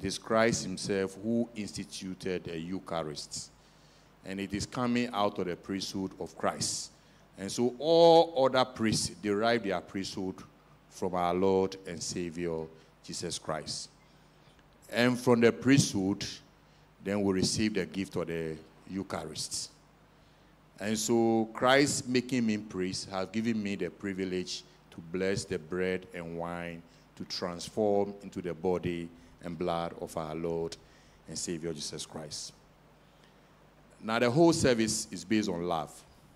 It is Christ himself who instituted the Eucharist. And it is coming out of the priesthood of Christ. And so all other priests derive their priesthood from our Lord and Savior, Jesus Christ. And from the priesthood, then we receive the gift of the Eucharist. And so Christ, making me priest, has given me the privilege to bless the bread and wine to transform into the body and blood of our Lord and Savior, Jesus Christ. Now, the whole service is based on love.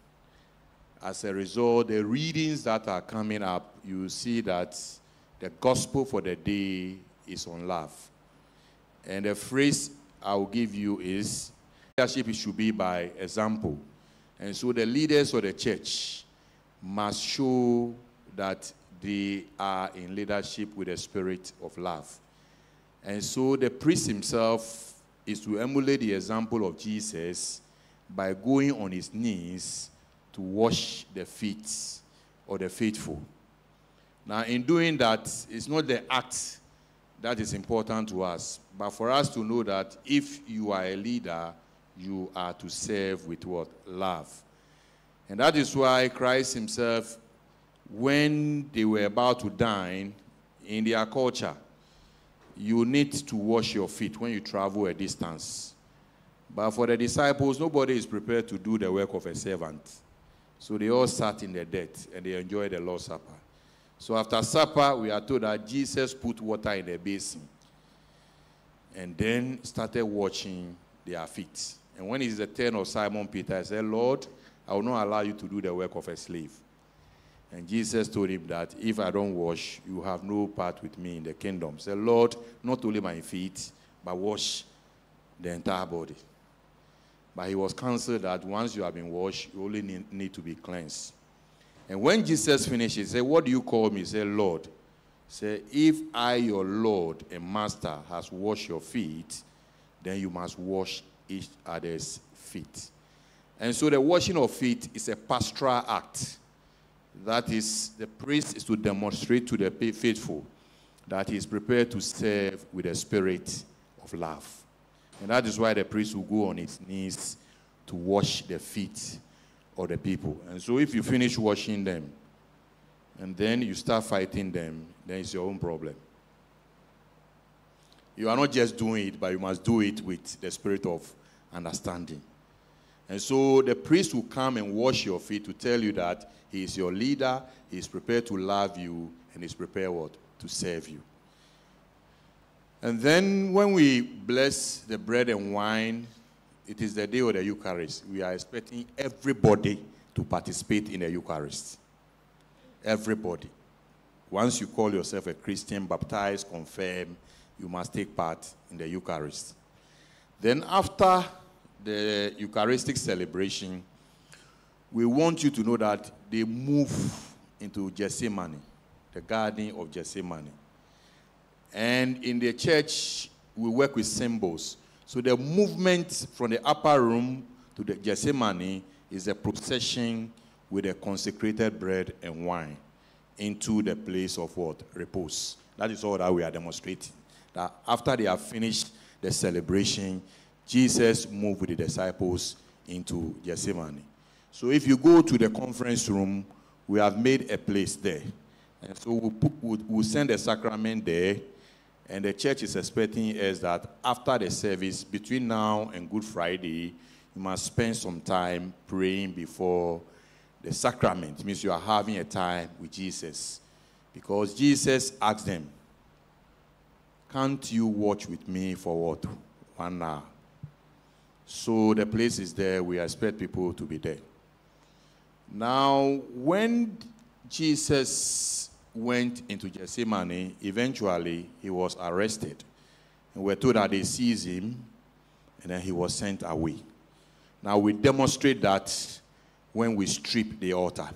As a result, the readings that are coming up, you see that the gospel for the day is on love. And the phrase I will give you is, leadership should be by example. And so the leaders of the church must show that they are in leadership with a spirit of love. And so the priest himself is to emulate the example of Jesus by going on his knees to wash the feet of the faithful. Now, in doing that, it's not the act that is important to us, but for us to know that if you are a leader, you are to serve with what? Love. And that is why Christ himself, when they were about to dine, in their culture, you need to wash your feet when you travel a distance. But for the disciples, nobody is prepared to do the work of a servant. So they all sat in the dirt and they enjoyed the Lord's Supper. So after supper, we are told that Jesus put water in the basin and then started washing their feet. And when it is the turn of Simon Peter, he said, Lord, I will not allow you to do the work of a slave. And Jesus told him that if I don't wash, you have no part with me in the kingdom. He said, Lord, not only my feet, but wash the entire body. But he was counseled that once you have been washed, you only need to be cleansed. And when Jesus finished, he said, what do you call me? He said, Lord. He said, if I, your Lord and Master, has washed your feet, then you must wash each other's feet. And so the washing of feet is a pastoral act. That is, the priest is to demonstrate to the faithful that he is prepared to serve with a spirit of love. And that is why the priest will go on his knees to wash the feet of the people. And so if you finish washing them, and then you start fighting them, then it's your own problem. You are not just doing it, but you must do it with the spirit of understanding. And so the priest will come and wash your feet to tell you that he is your leader, he is prepared to love you, and he is prepared what? To serve you. And then when we bless the bread and wine, it is the day of the Eucharist. We are expecting everybody to participate in the Eucharist. Everybody. Once you call yourself a Christian, baptized, confirmed, you must take part in the Eucharist. Then after the Eucharistic celebration, we want you to know that they move into Gethsemane, the Garden of Gethsemane. And in the church, we work with symbols. So the movement from the upper room to the Gethsemane is a procession with a consecrated bread and wine into the place of what? Repose. That is all that we are demonstrating. That after they have finished the celebration, Jesus moved with the disciples into Gethsemane. So if you go to the conference room, we have made a place there. And so we'll send the sacrament there. And the church is expecting us that after the service, between now and Good Friday, you must spend some time praying before the sacrament. It means you are having a time with Jesus. Because Jesus asked them, can't you watch with me for what? 1 hour. So the place is there. We expect people to be there. Now, when Jesus went into Gethsemane, eventually he was arrested. And we're told that they seized him, and then he was sent away. Now we demonstrate that when we strip the altar.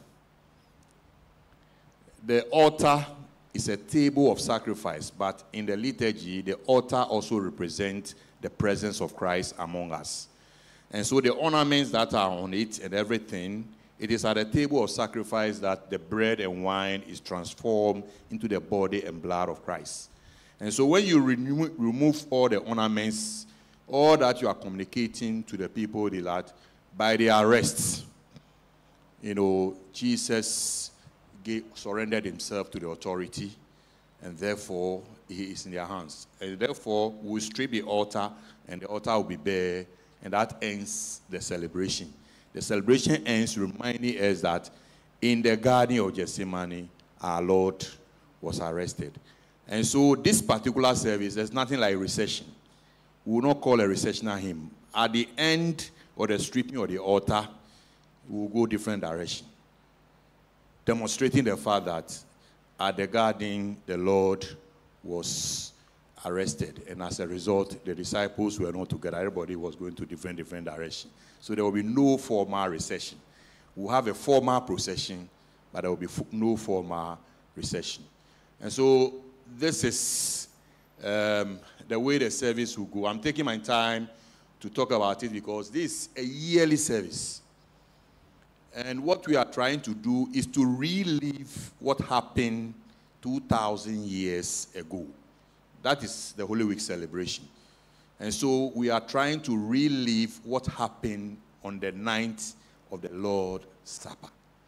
The altar is a table of sacrifice, but in the liturgy, the altar also represents the presence of Christ among us. And so the ornaments that are on it and everything, it is at the table of sacrifice that the bread and wine is transformed into the body and blood of Christ. And so when you remove all the ornaments, all that you are communicating to the people that by the arrests, Jesus surrendered himself to the authority, and therefore he is in their hands. And therefore we'll strip the altar, and the altar will be bare, and that ends the celebration. The celebration ends reminding us that in the Garden of Gethsemane, our Lord was arrested. And so this particular service, there's nothing like recession. We will not call a recessional hymn. At the end of the stripping of the altar, we will go different direction, demonstrating the fact that at the garden, the Lord was arrested. And as a result, the disciples were not together. Everybody was going to different directions. So there will be no formal recession. We'll have a formal procession, but there will be no formal recession. And so this is the way the service will go. I'm taking my time to talk about it because this is a yearly service. And what we are trying to do is to relive what happened 2,000 years ago. That is the Holy Week celebration. And so we are trying to relive what happened on the night of the Lord's Supper.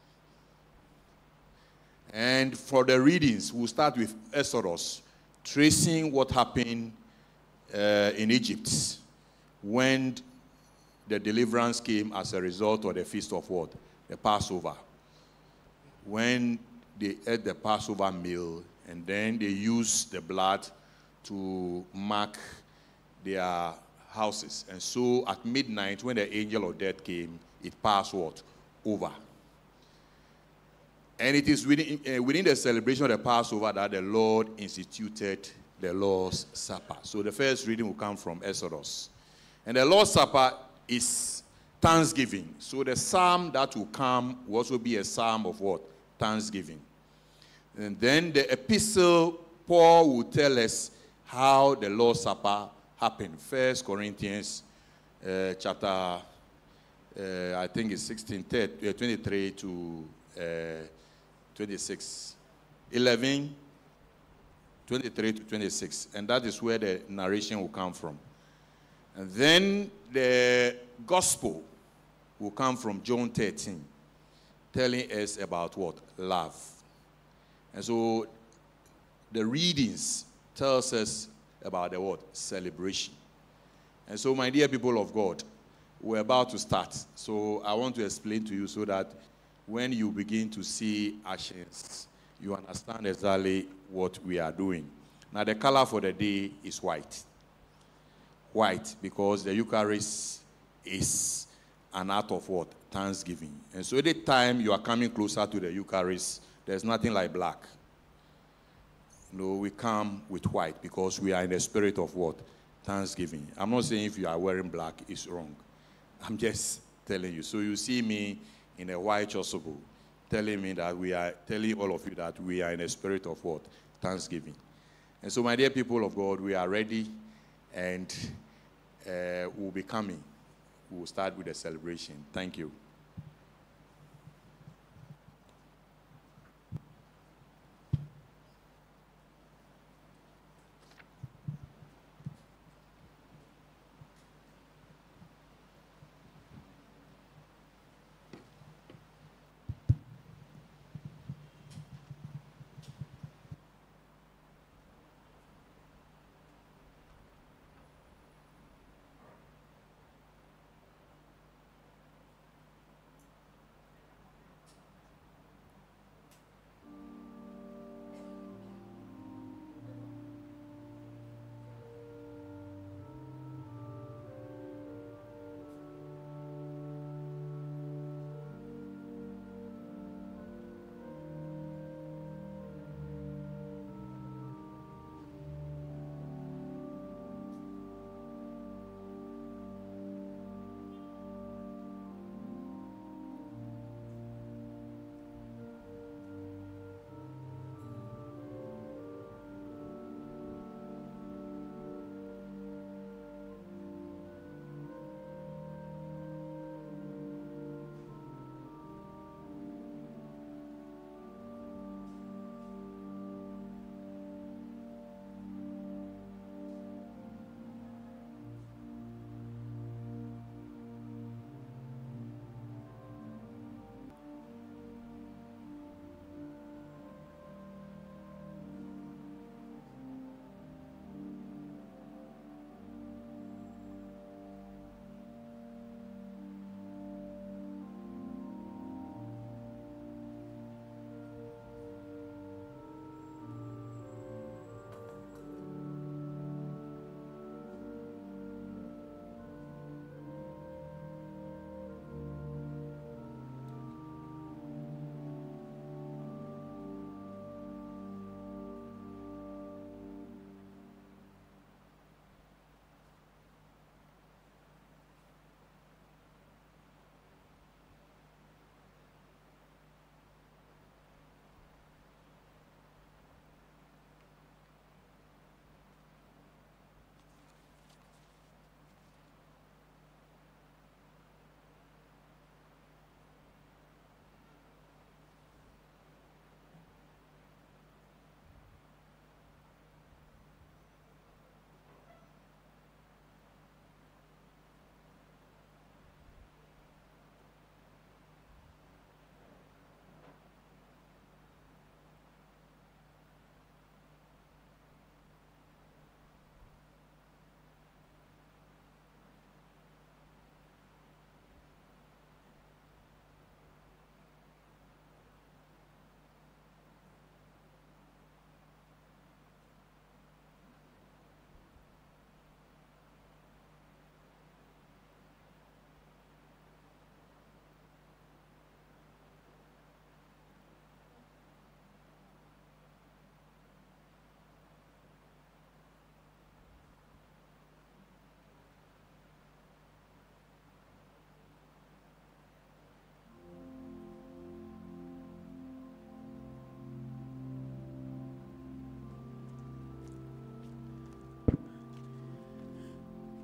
And for the readings, we'll start with Exodus, tracing what happened in Egypt when the deliverance came as a result of the feast of what? The Passover. When they ate the Passover meal, and then they used the blood to mark their houses. And so at midnight, when the angel of death came, it passed what? Over. And it is within the celebration of the Passover that the Lord instituted the Lord's Supper. So the first reading will come from Exodus. And the Lord's Supper is thanksgiving. So the psalm that will come will also be a psalm of what? Thanksgiving. And then the epistle, Paul will tell us how the Lord's Supper happened. 1 Corinthians chapter, I think it's 23 to 26. 11, 23 to 26. And that is where the narration will come from. And then the gospel will come from John 13, telling us about what? Love. And so the readings tells us about the what? Celebration. And so, my dear people of God, we're about to start. So I want to explain to you so that when you begin to see actions, you understand exactly what we are doing. Now, the color for the day is white. White, because the Eucharist is an act of what? Thanksgiving. And so any time you are coming closer to the Eucharist, there's nothing like black. No, we come with white because we are in the spirit of what? Thanksgiving. I'm not saying if you are wearing black, it's wrong. I'm just telling you. So you see me in a white chasuble, telling me that we are telling all of you that we are in a spirit of what? Thanksgiving. And so, my dear people of God, we are ready, and we'll be coming. We'll start with the celebration. Thank you.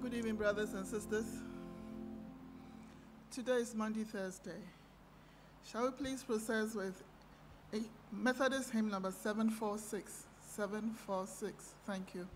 Good evening, brothers and sisters. Today is Maundy, Thursday. Shall we please process with a Methodist hymn number 746? 746. Thank you.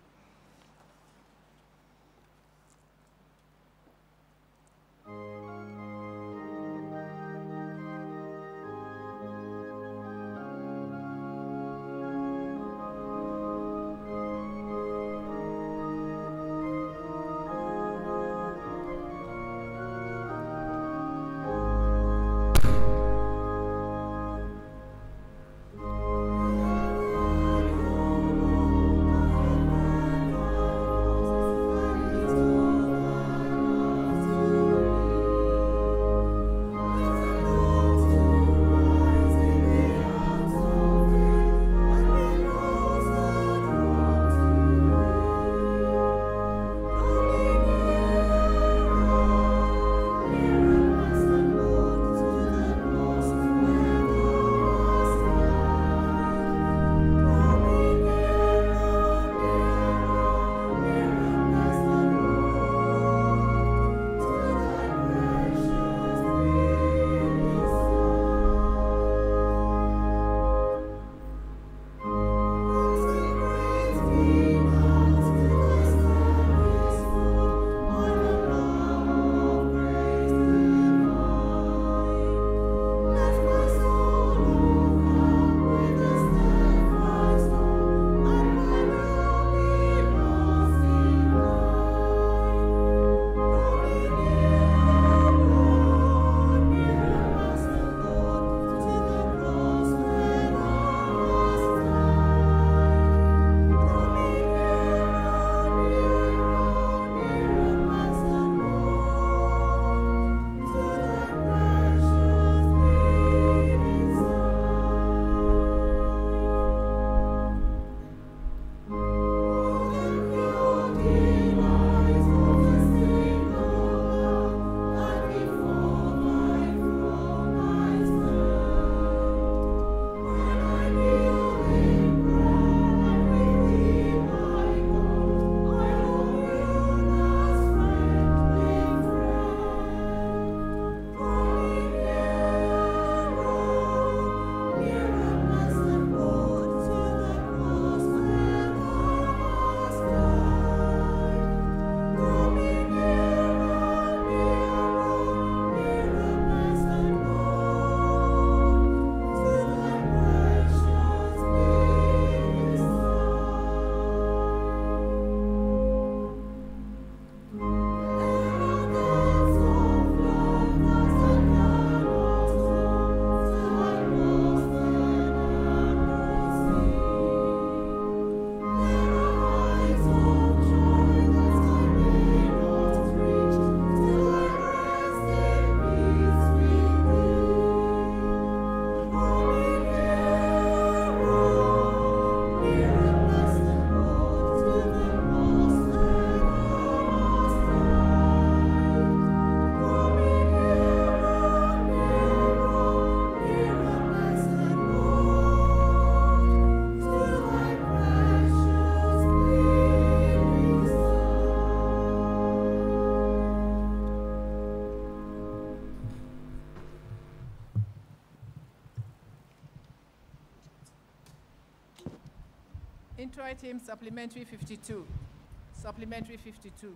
Introit hymn supplementary 52. Supplementary 52.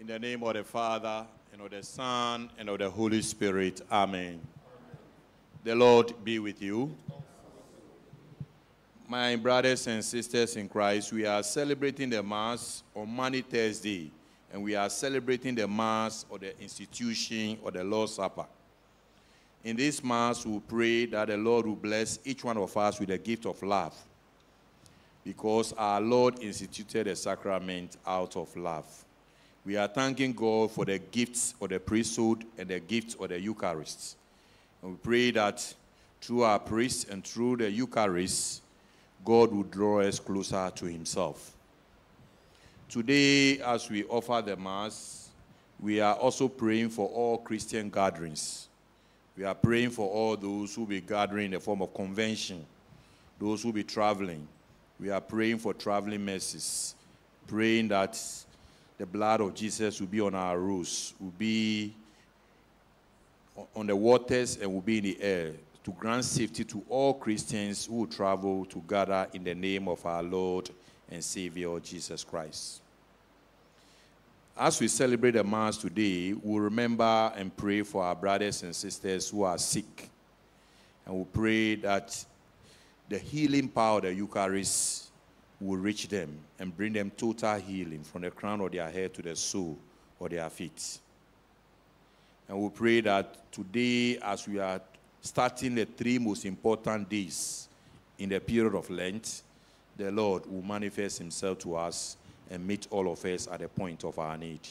In the name of the Father, and of the Son, and of the Holy Spirit. Amen. The Lord be with you. My brothers and sisters in Christ, we are celebrating the Mass on Monday, Thursday, and we are celebrating the Mass of the institution of the Lord's Supper. In this Mass, we pray that the Lord will bless each one of us with a gift of love, because our Lord instituted the sacrament out of love. We are thanking God for the gifts of the priesthood and the gifts of the Eucharist. And we pray that through our priests and through the Eucharist, God will draw us closer to himself. Today, as we offer the Mass, we are also praying for all Christian gatherings. We are praying for all those who will be gathering in the form of convention, those who will be traveling. We are praying for traveling mercies, praying that the blood of Jesus will be on our roads, will be on the waters, and will be in the air, to grant safety to all Christians who travel to gather in the name of our Lord and Savior Jesus Christ. As we celebrate the Mass today, we'll remember and pray for our brothers and sisters who are sick. And we'll pray that the healing power of the Eucharist will reach them and bring them total healing from the crown of their head to the sole of their feet. And we pray that today, as we are starting the 3 most important days in the period of Lent, the Lord will manifest himself to us and meet all of us at the point of our need.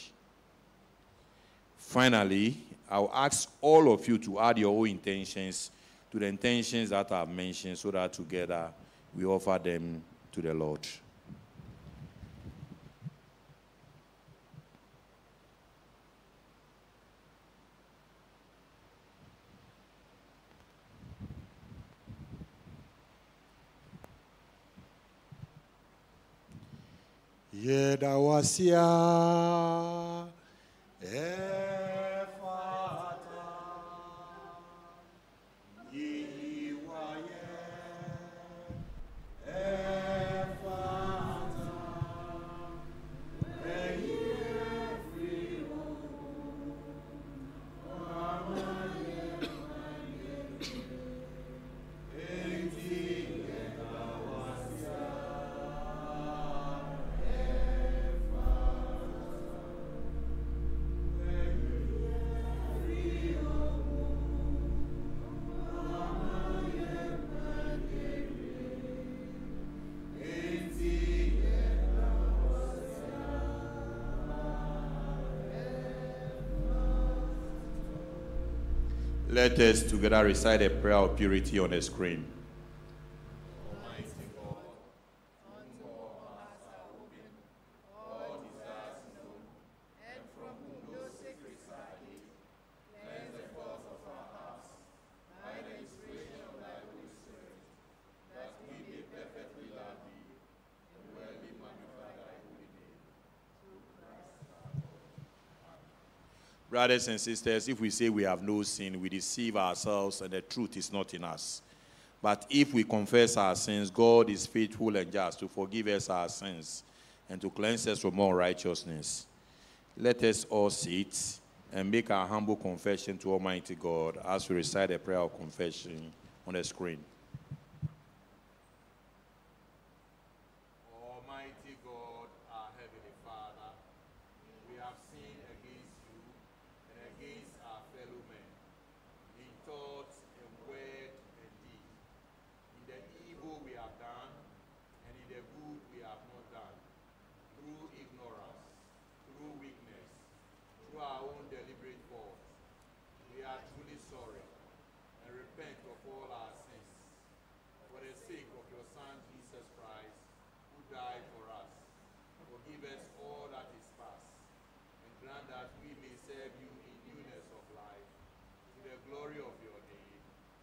Finally, I'll ask all of you to add your own intentions to the intentions that I've mentioned, so that together we offer them to the Lord. Yedawasia efata yiwaye efata eyefriwo amaye enti yedawasia. Let us together recite a prayer of purity on the screen. Almighty God, unto all hearts are open, all desires known, and from whom no secrets are hid, cleanse the thoughts of our hearts by the inspiration of thy Holy Spirit, that we may perfectly love thee and worthily magnify thy holy name. Through Christ our Lord. Brothers and sisters, if we say we have no sin, we deceive ourselves and the truth is not in us. But if we confess our sins, God is faithful and just to forgive us our sins and to cleanse us from all righteousness. Let us all sit and make our humble confession to Almighty God as we recite a prayer of confession on the screen. Almighty God, our Heavenly Father, we have sinned against you and against our fellow men, in thought and word and deed, in the evil we have done and in the good we have not done, through ignorance, through weakness, through our own deliberate faults. We are truly sorry and repent of all our sins. For the sake of your Son, Jesus Christ, who died for us, forgive us all that is past, and grant that we may serve you in newness of life, to the glory of your name.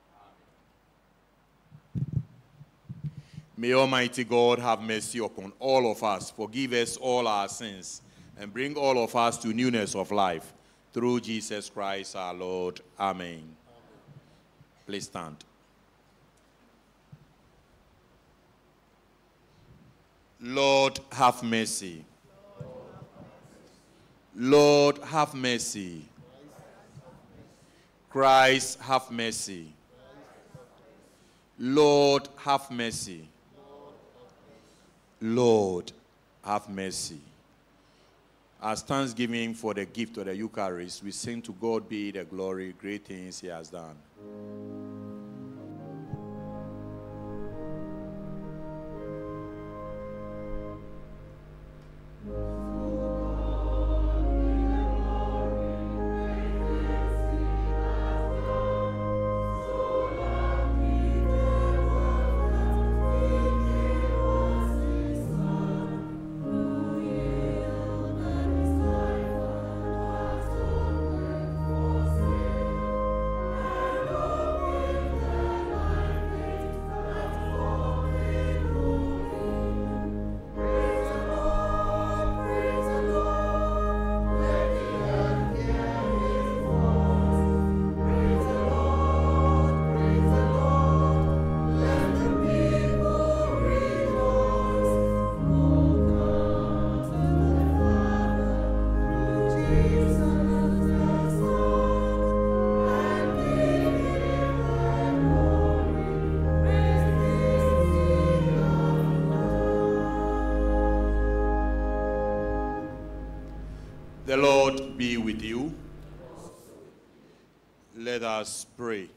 Amen. May Almighty God have mercy upon all of us, forgive us all our sins, and bring all of us to newness of life, through Jesus Christ our Lord. Amen. Amen. Please stand. Lord, have mercy. Lord, have mercy. Christ, have mercy. Lord, have mercy. Lord, have mercy. As thanksgiving for the gift of the Eucharist, we sing to God be the glory, great things he has done. The Lord be with you. Let us pray.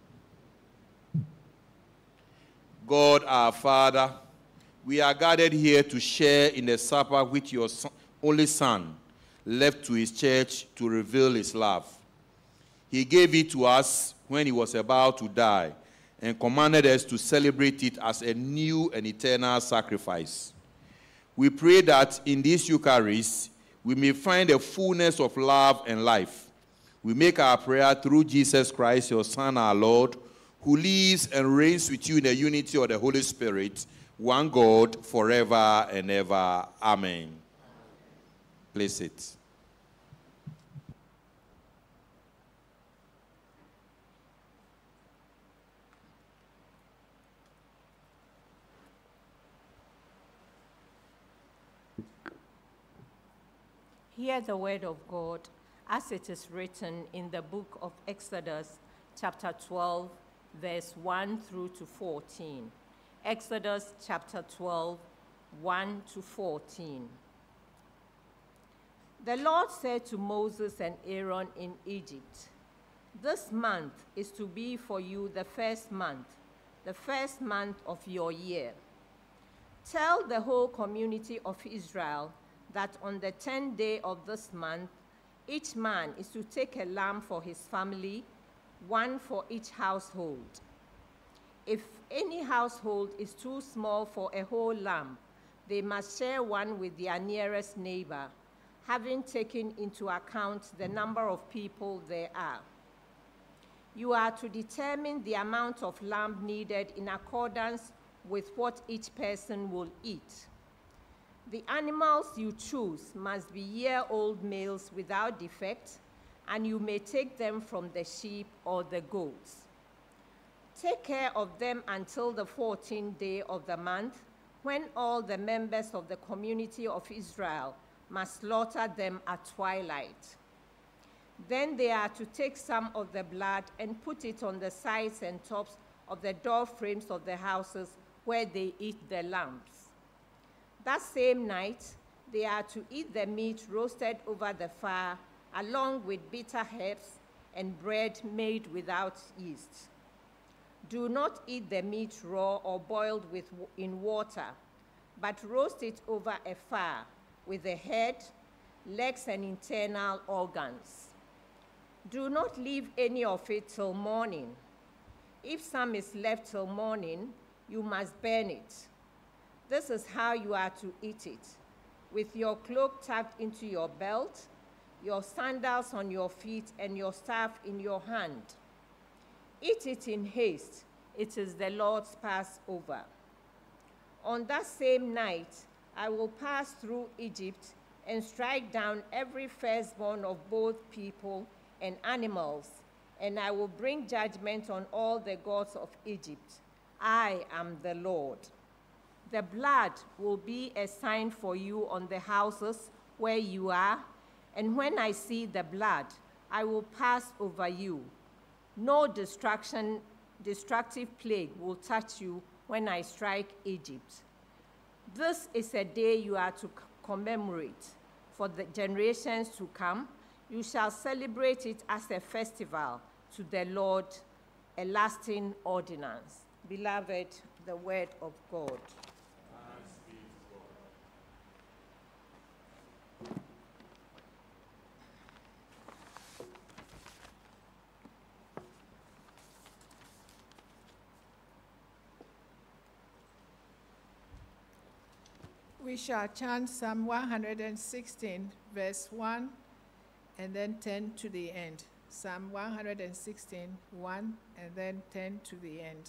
God our Father, we are gathered here to share in the supper which your only Son left to his church to reveal his love. He gave it to us when he was about to die and commanded us to celebrate it as a new and eternal sacrifice. We pray that in this Eucharist, we may find a fullness of love and life. We make our prayer through Jesus Christ, your Son, our Lord, who lives and reigns with you in the unity of the Holy Spirit, one God, forever and ever. Amen. Please sit. Hear the word of God as it is written in the book of Exodus, chapter 12, verse 1 through to 14. Exodus chapter 12, 1 to 14. The Lord said to Moses and Aaron in Egypt, "This month is to be for you the first month of your year. Tell the whole community of Israel that on the 10th day of this month, each man is to take a lamb for his family, one for each household. If any household is too small for a whole lamb, they must share one with their nearest neighbor, having taken into account the number of people there are. You are to determine the amount of lamb needed in accordance with what each person will eat. The animals you choose must be year-old males without defect, and you may take them from the sheep or the goats. Take care of them until the 14th day of the month, when all the members of the community of Israel must slaughter them at twilight. Then they are to take some of the blood and put it on the sides and tops of the door frames of the houses where they eat the lambs. That same night, they are to eat the meat roasted over the fire, along with bitter herbs and bread made without yeast. Do not eat the meat raw or boiled in water, but roast it over a fire with the head, legs, and internal organs. Do not leave any of it till morning. If some is left till morning, you must burn it. This is how you are to eat it, with your cloak tucked into your belt, your sandals on your feet, and your staff in your hand. Eat it in haste. It is the Lord's Passover. On that same night, I will pass through Egypt and strike down every firstborn of both people and animals, and I will bring judgment on all the gods of Egypt. I am the Lord. The blood will be a sign for you on the houses where you are, And when I see the blood, I will pass over you. No destructive plague will touch you when I strike Egypt. This is a day you are to commemorate. For the generations to come, you shall celebrate it as a festival to the Lord, a lasting ordinance. Beloved, the word of God. We shall chant Psalm 116, verse 1, and then 10 to the end. Psalm 116, 1, and then 10 to the end.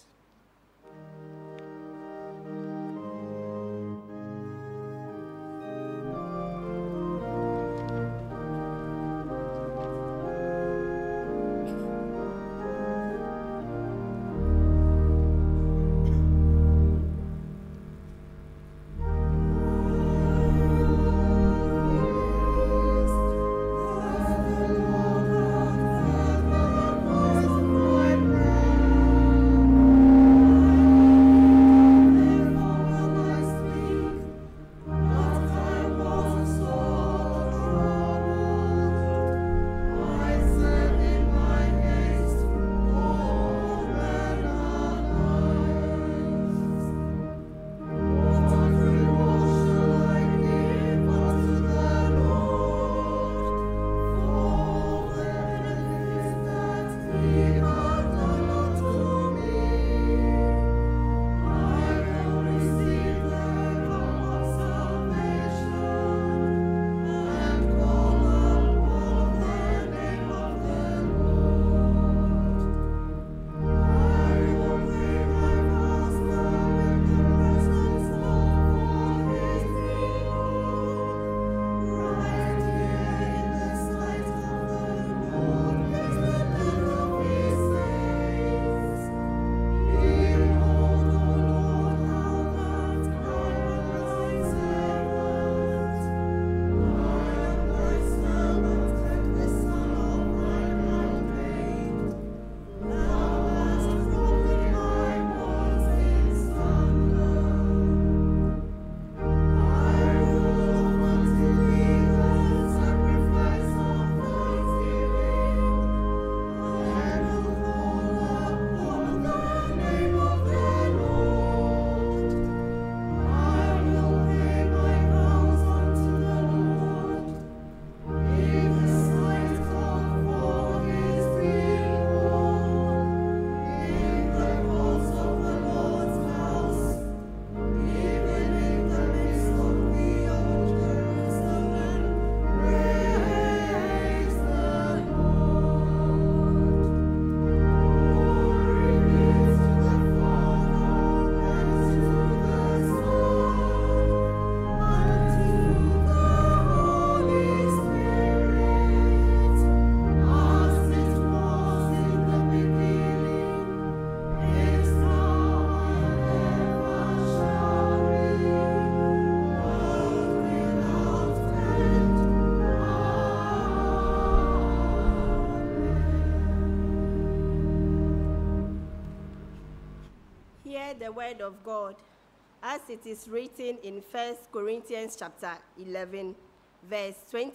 The word of God as it is written in 1 Corinthians chapter 11, verse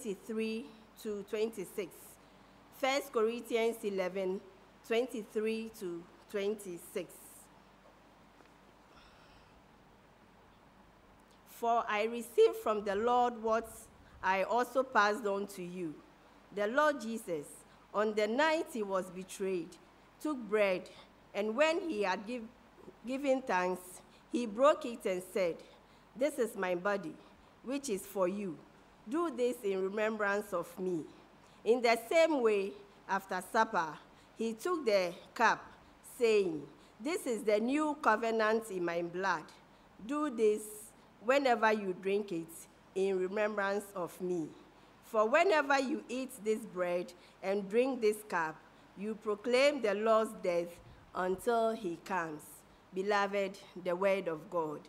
23 to 26. 1 Corinthians 11, 23 to 26. For I received from the Lord what I also passed on to you. The Lord Jesus, on the night he was betrayed, took bread, and when he had given thanks, he broke it and said, "This is my body, which is for you. Do this in remembrance of me." In the same way, after supper, he took the cup, saying, "This is the new covenant in my blood. Do this whenever you drink it in remembrance of me. For whenever you eat this bread and drink this cup, you proclaim the Lord's death until he comes." Beloved, the word of God.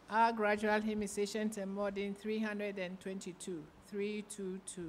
Our gradual hymnization and modern 322. 322.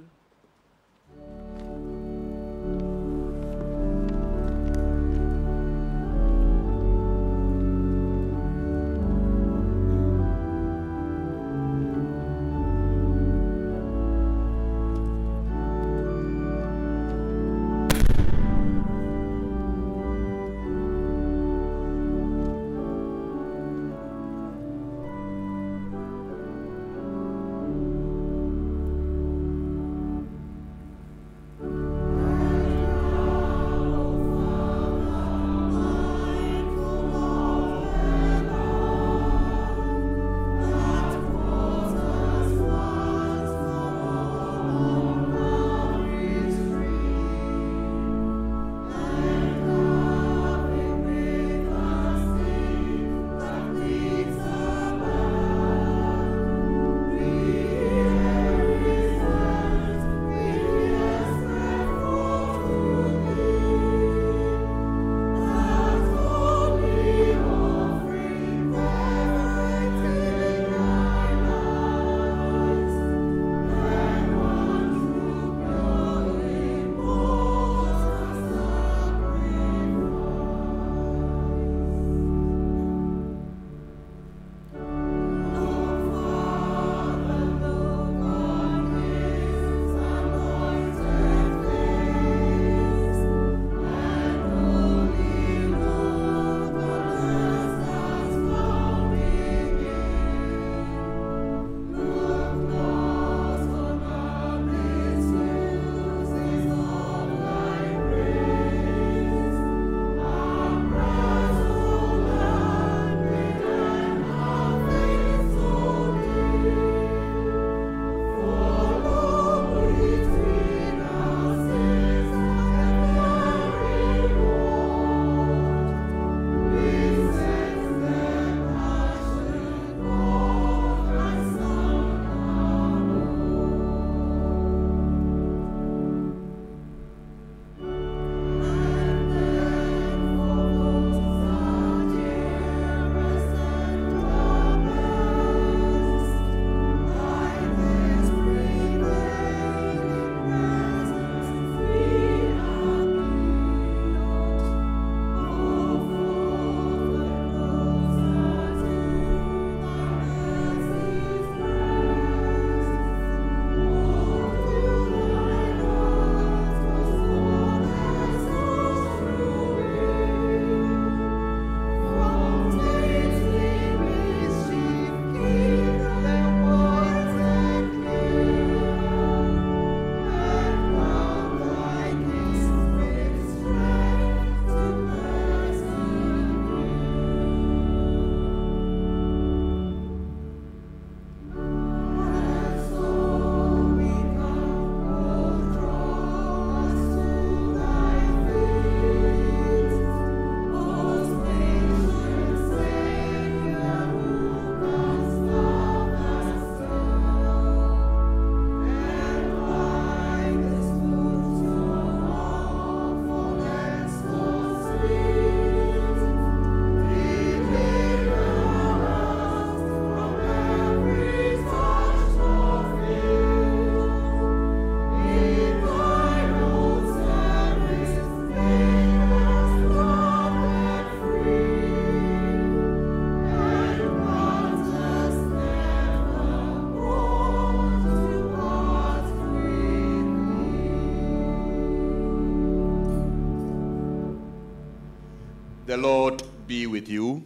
The Lord be with you.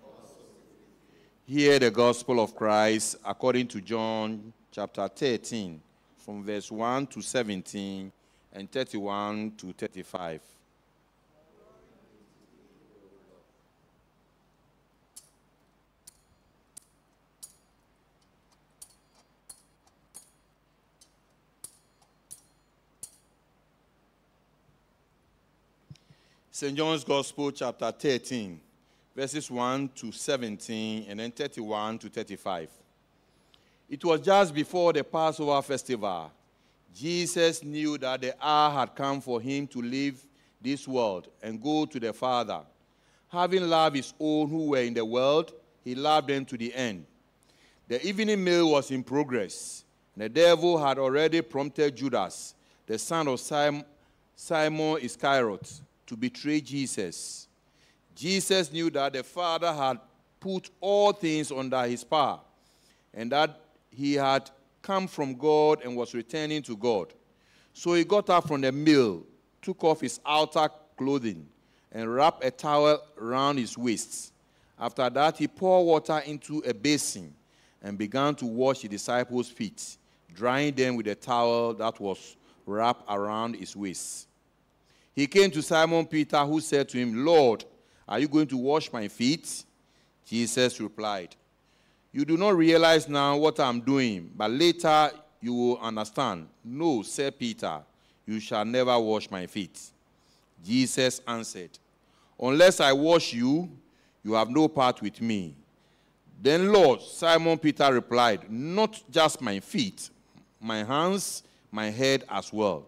Hear the gospel of Christ according to John chapter 13, from verse 1 to 17 and 31 to 35. St. John's Gospel, chapter 13, verses 1 to 17, and then 31 to 35. It was just before the Passover festival. Jesus knew that the hour had come for him to leave this world and go to the Father. Having loved his own who were in the world, he loved them to the end. The evening meal was in progress. The devil had already prompted Judas, the son of Simon Iscariot, to betray Jesus. Jesus knew that the Father had put all things under his power, and that he had come from God and was returning to God. So he got up from the meal, took off his outer clothing, and wrapped a towel around his waist. After that, he poured water into a basin and began to wash the disciples' feet, drying them with a towel that was wrapped around his waist. He came to Simon Peter, who said to him, "Lord, are you going to wash my feet?" Jesus replied, "You do not realize now what I'm doing, but later you will understand." "No," said Peter, "you shall never wash my feet." Jesus answered, "Unless I wash you, you have no part with me." "Then, Lord," Simon Peter replied, "not just my feet, my hands, my head as well."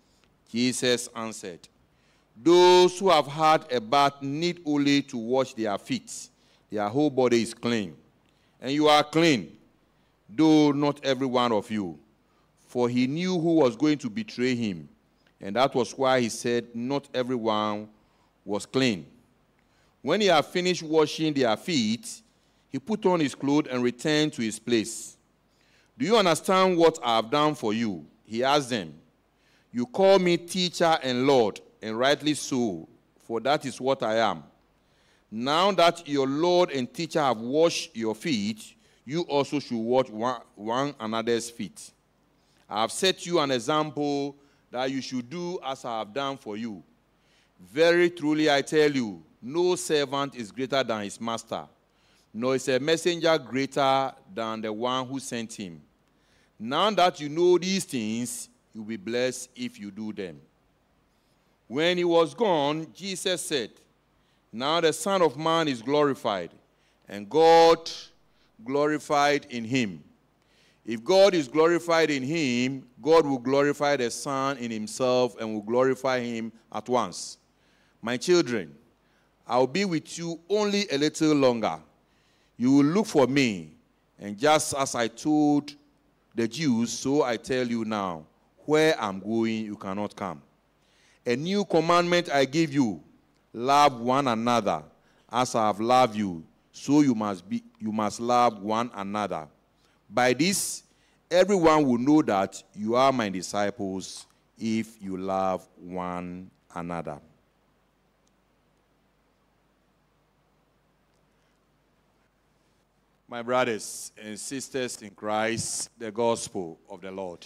Jesus answered, "Those who have had a bath need only to wash their feet. Their whole body is clean. And you are clean, though not every one of you." For he knew who was going to betray him, and that was why he said not everyone was clean. When he had finished washing their feet, he put on his clothes and returned to his place. "Do you understand what I have done for you?" he asked them. "You call me teacher and Lord, and rightly so, for that is what I am. Now that your Lord and teacher have washed your feet, you also should wash one another's feet. I have set you an example that you should do as I have done for you. Very truly I tell you, no servant is greater than his master, nor is a messenger greater than the one who sent him. Now that you know these things, you'll be blessed if you do them." When he was gone, Jesus said, "Now the Son of Man is glorified, and God glorified in him. If God is glorified in him, God will glorify the Son in himself and will glorify him at once. My children, I will be with you only a little longer. You will look for me, and just as I told the Jews, so I tell you now, where I'm going, you cannot come. A new commandment I give you, love one another. As I have loved you, so you must love one another. By this, everyone will know that you are my disciples if you love one another." My brothers and sisters in Christ, the gospel of the Lord.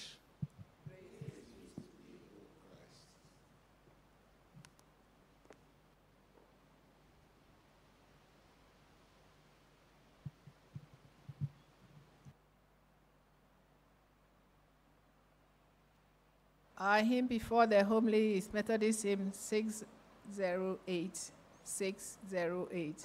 Our hymn before the homily is Methodist hymn 608. 608.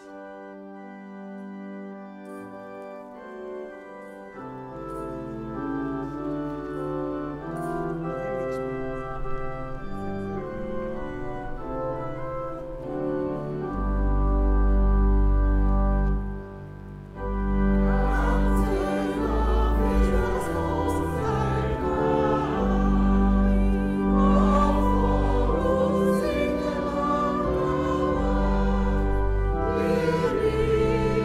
Thank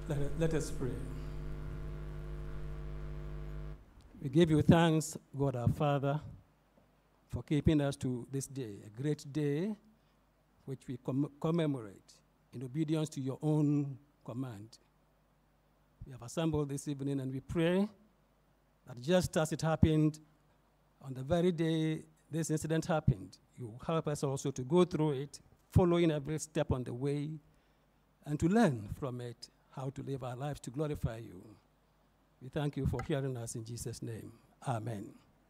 Let us pray. We give you thanks, God our Father, for keeping us to this day, a great day which we commemorate in obedience to your own command. We have assembled this evening and we pray that just as it happened on the very day this incident happened, you help us also to go through it, following every step on the way, and to learn from it how to live our lives to glorify you. We thank you for hearing us in Jesus' name. Amen.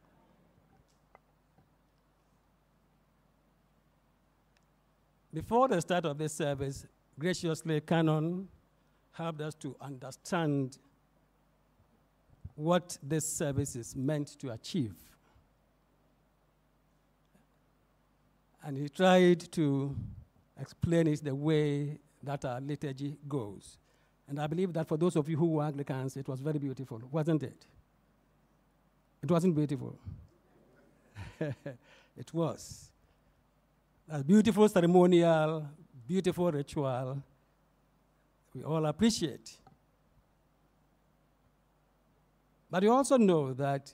Before the start of this service, graciously Canon helped us to understand what this service is meant to achieve. And he tried to explain it the way that our liturgy goes. And I believe that for those of you who were Anglicans, it was very beautiful, wasn't it? It wasn't beautiful. It was. A beautiful ceremonial, beautiful ritual. We all appreciate. But you also know that,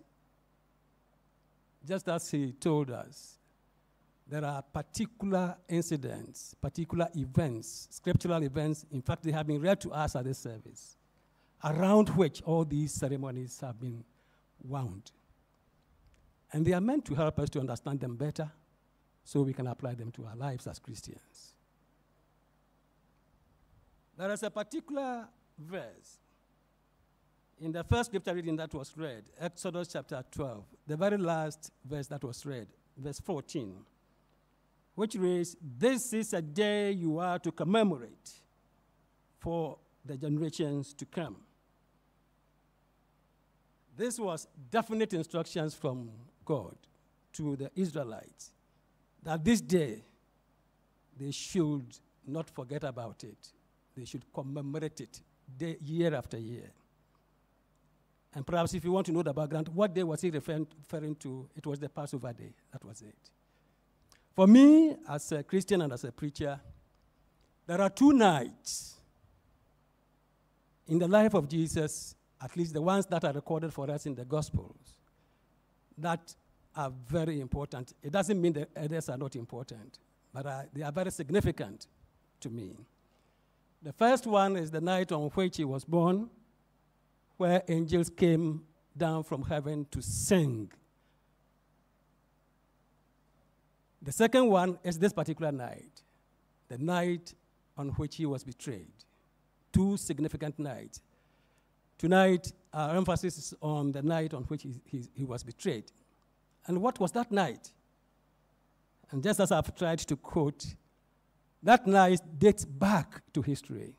just as he told us, there are particular incidents, particular events, scriptural events, in fact, they have been read to us at this service, around which all these ceremonies have been wound. And they are meant to help us to understand them better so we can apply them to our lives as Christians. There is a particular verse in the first scripture reading that was read, Exodus chapter 12, the very last verse that was read, verse 14, which reads, "This is a day you are to commemorate for the generations to come." This was definite instructions from God to the Israelites that this day they should not forget about it. They should commemorate it year after year. And perhaps if you want to know the background, what day was he referring to? It was the Passover day. That was it. For me, as a Christian and as a preacher, there are two nights in the life of Jesus, at least the ones that are recorded for us in the Gospels, that are very important. It doesn't mean the others are not important, but they are very significant to me. The first one is the night on which he was born, where angels came down from heaven to sing. The second one is this particular night, the night on which he was betrayed. Two significant nights. Tonight, our emphasis is on the night on which he was betrayed. And what was that night? And just as I've tried to quote, that night dates back to history.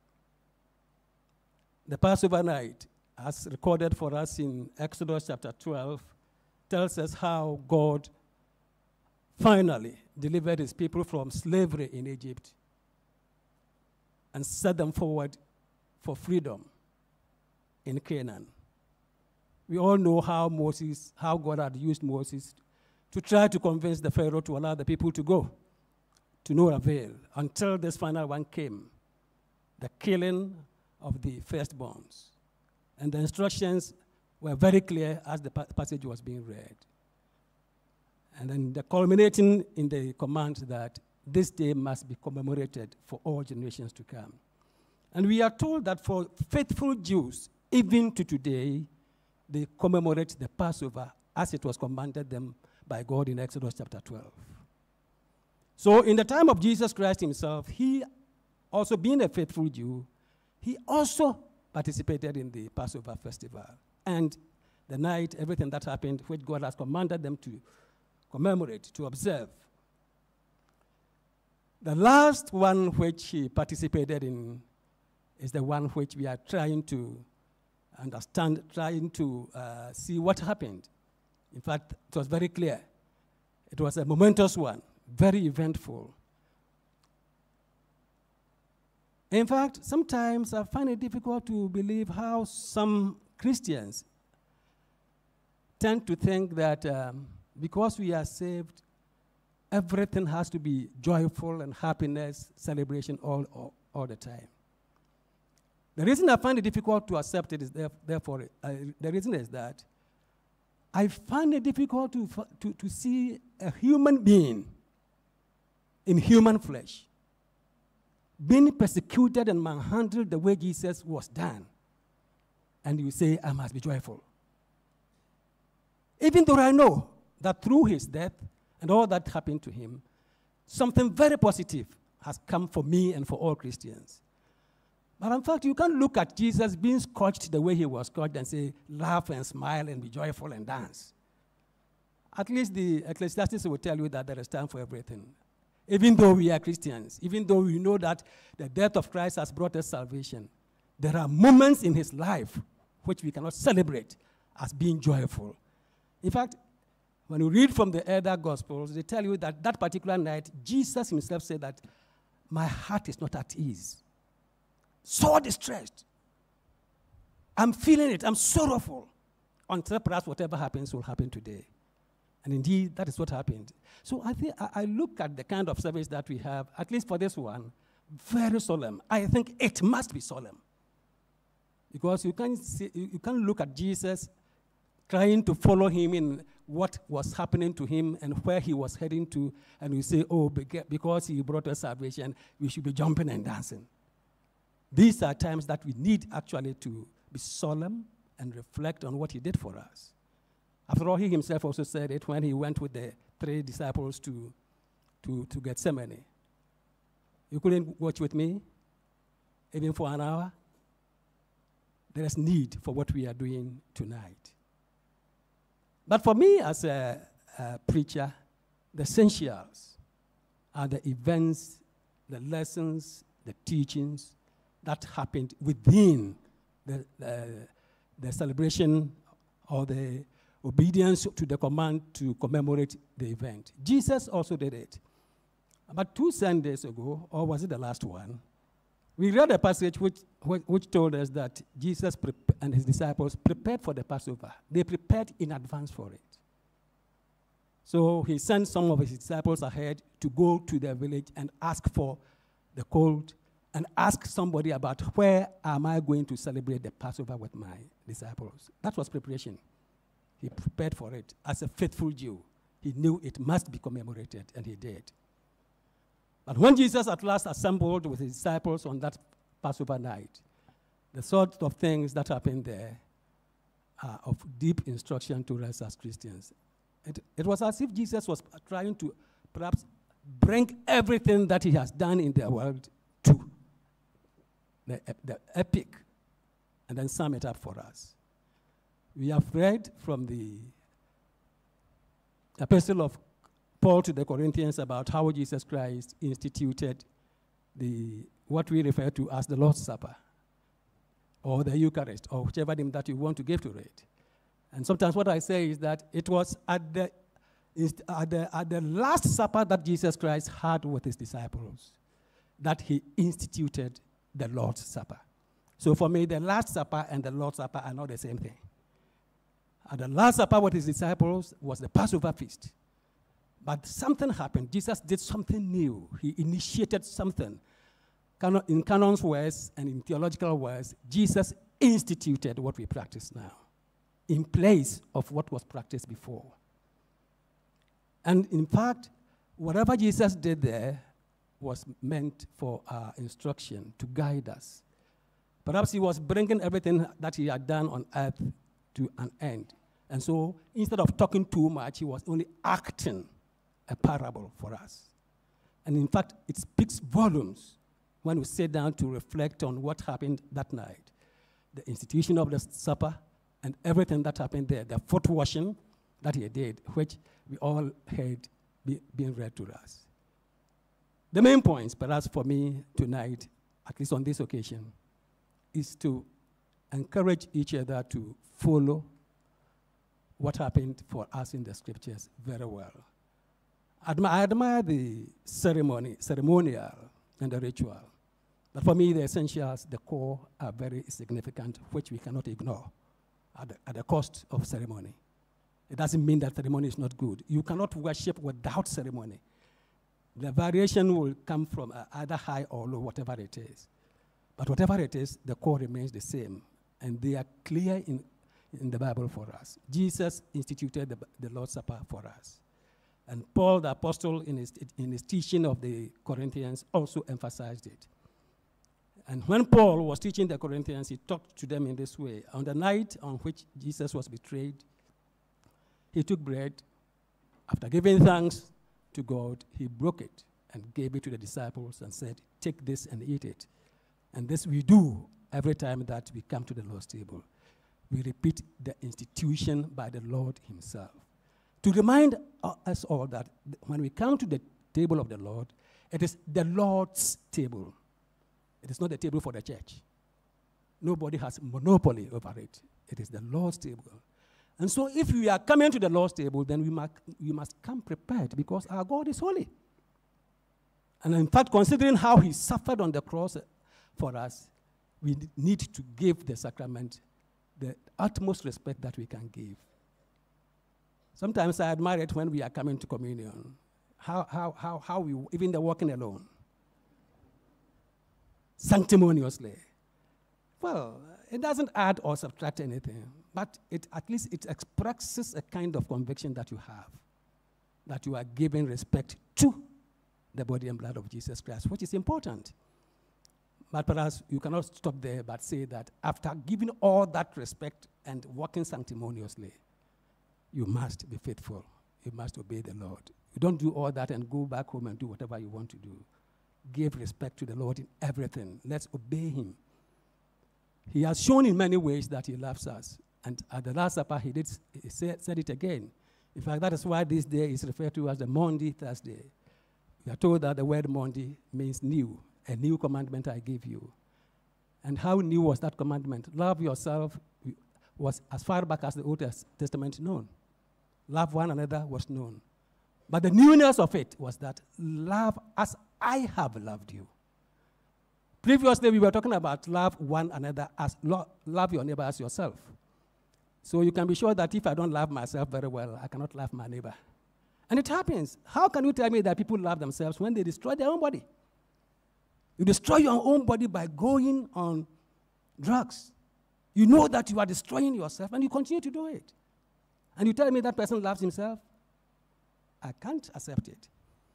The Passover night, as recorded for us in Exodus chapter 12, tells us how God finally delivered his people from slavery in Egypt and set them forward for freedom in Canaan. We all know how God had used Moses to try to convince the Pharaoh to allow the people to go, to no avail, until this final one came, the killing of the firstborns. And the instructions were very clear as the passage was being read. And then the culminating in the command that this day must be commemorated for all generations to come. And we are told that for faithful Jews, even to today, they commemorate the Passover as it was commanded them by God in Exodus chapter 12. So in the time of Jesus Christ himself, he also being a faithful Jew, he also participated in the Passover festival. And the night, everything that happened, which God has commanded them to commemorate, to observe. The last one which he participated in is the one which we are trying to understand, trying to see what happened. In fact, it was very clear. It was a momentous one, very eventful. In fact, sometimes I find it difficult to believe how some Christians tend to think that because we are saved, everything has to be joyful and happiness, celebration all the time. The reason I find it difficult to accept it is therefore, the reason is that I find it difficult to see a human being in human flesh being persecuted and manhandled the way Jesus was done. And you say, I must be joyful. Even though I know that through his death and all that happened to him, something very positive has come for me and for all Christians. But in fact, you can't look at Jesus being scourged the way he was scourged and say, laugh and smile and be joyful and dance. At least the Ecclesiastes will tell you that there is time for everything. Even though we are Christians, even though we know that the death of Christ has brought us salvation, there are moments in his life which we cannot celebrate as being joyful. In fact, when you read from the other Gospels, they tell you that that particular night, Jesus himself said that my heart is not at ease. So distressed. I'm feeling it. I'm sorrowful. Until perhaps whatever happens will happen today. And indeed, that is what happened. So I think I look at the kind of service that we have, at least for this one, very solemn. I think it must be solemn. Because you can't look at Jesus trying to follow him in what was happening to him and where he was heading to, and you say, oh, because he brought us salvation, we should be jumping and dancing. These are times that we need actually to be solemn and reflect on what he did for us. After all, he himself also said it when he went with the 3 disciples to Gethsemane. You couldn't watch with me, even for an hour. There is need for what we are doing tonight. But for me as a preacher, the essentials are the events, the lessons, the teachings that happened within the celebration or the obedience to the command to commemorate the event. Jesus also did it. About 2 Sundays ago, or was it the last one, we read a passage which told us that Jesus and his disciples prepared for the Passover. They prepared in advance for it. So he sent some of his disciples ahead to go to their village and ask for the colt and ask somebody about where am I going to celebrate the Passover with my disciples. That was preparation. He prepared for it as a faithful Jew. He knew it must be commemorated, and he did. But when Jesus at last assembled with his disciples on that Passover night, the sort of things that happened there are of deep instruction to us as Christians. It was as if Jesus was trying to perhaps bring everything that he has done in the world to the epic and then sum it up for us. We have read from the epistle of Paul to the Corinthians about how Jesus Christ instituted what we refer to as the Lord's Supper, or the Eucharist, or whichever name that you want to give to it. And sometimes what I say is that it was at the Last Supper that Jesus Christ had with his disciples that he instituted the Lord's Supper. So for me, the Last Supper and the Lord's Supper are not the same thing. At the Last Supper with his disciples was the Passover feast. But something happened. Jesus did something new. He initiated something. In canon's words and in theological words, Jesus instituted what we practice now in place of what was practiced before. And in fact, whatever Jesus did there was meant for our instruction, to guide us. Perhaps he was bringing everything that he had done on earth to an end. And so instead of talking too much, he was only acting a parable for us. And in fact, it speaks volumes when we sit down to reflect on what happened that night. The institution of the supper and everything that happened there, the foot washing that he did, which we all heard being read to us. The main points, perhaps for me tonight, at least on this occasion, is to encourage each other to follow what happened for us in the scriptures very well. I admire the ceremonial and the ritual. But for me, the essentials, the core, are very significant, which we cannot ignore at the cost of ceremony. It doesn't mean that ceremony is not good. You cannot worship without ceremony. The variation will come from either high or low, whatever it is. But whatever it is, the core remains the same. And they are clear in the Bible for us. Jesus instituted the Lord's Supper for us. And Paul, the apostle, in his teaching of the Corinthians, also emphasized it. And when Paul was teaching the Corinthians, he talked to them in this way. On the night on which Jesus was betrayed, he took bread. After giving thanks to God, he broke it and gave it to the disciples and said, "Take this and eat it." And this we do every time that we come to the Lord's table. We repeat the institution by the Lord himself. To remind us all that when we come to the table of the Lord, it is the Lord's table. It is not the table for the church. Nobody has monopoly over it. It is the Lord's table. And so if we are coming to the Lord's table, then we must come prepared because our God is holy. And in fact, considering how he suffered on the cross for us, we need to give the sacrament the utmost respect that we can give. Sometimes I admire it when we are coming to communion, how we, even the walking alone, sanctimoniously. Well, it doesn't add or subtract anything, but at least it expresses a kind of conviction that you have, that you are giving respect to the body and blood of Jesus Christ, which is important. But perhaps you cannot stop there but say that after giving all that respect and walking sanctimoniously, you must be faithful. You must obey the Lord. You don't do all that and go back home and do whatever you want to do. Give respect to the Lord in everything. Let's obey him. He has shown in many ways that he loves us. And at the Last Supper, he said it again. In fact, that is why this day is referred to as the Maundy Thursday. We are told that the word Maundy means new. A new commandment I give you. And how new was that commandment? Love yourself was as far back as the Old Testament known. Love one another was known. But the newness of it was that love as I have loved you. Previously, we were talking about love one another as love your neighbor as yourself. So you can be sure that if I don't love myself very well, I cannot love my neighbor. And it happens. How can you tell me that people love themselves when they destroy their own body? You destroy your own body by going on drugs. You know that you are destroying yourself, and you continue to do it. And you tell me that person loves himself? I can't accept it.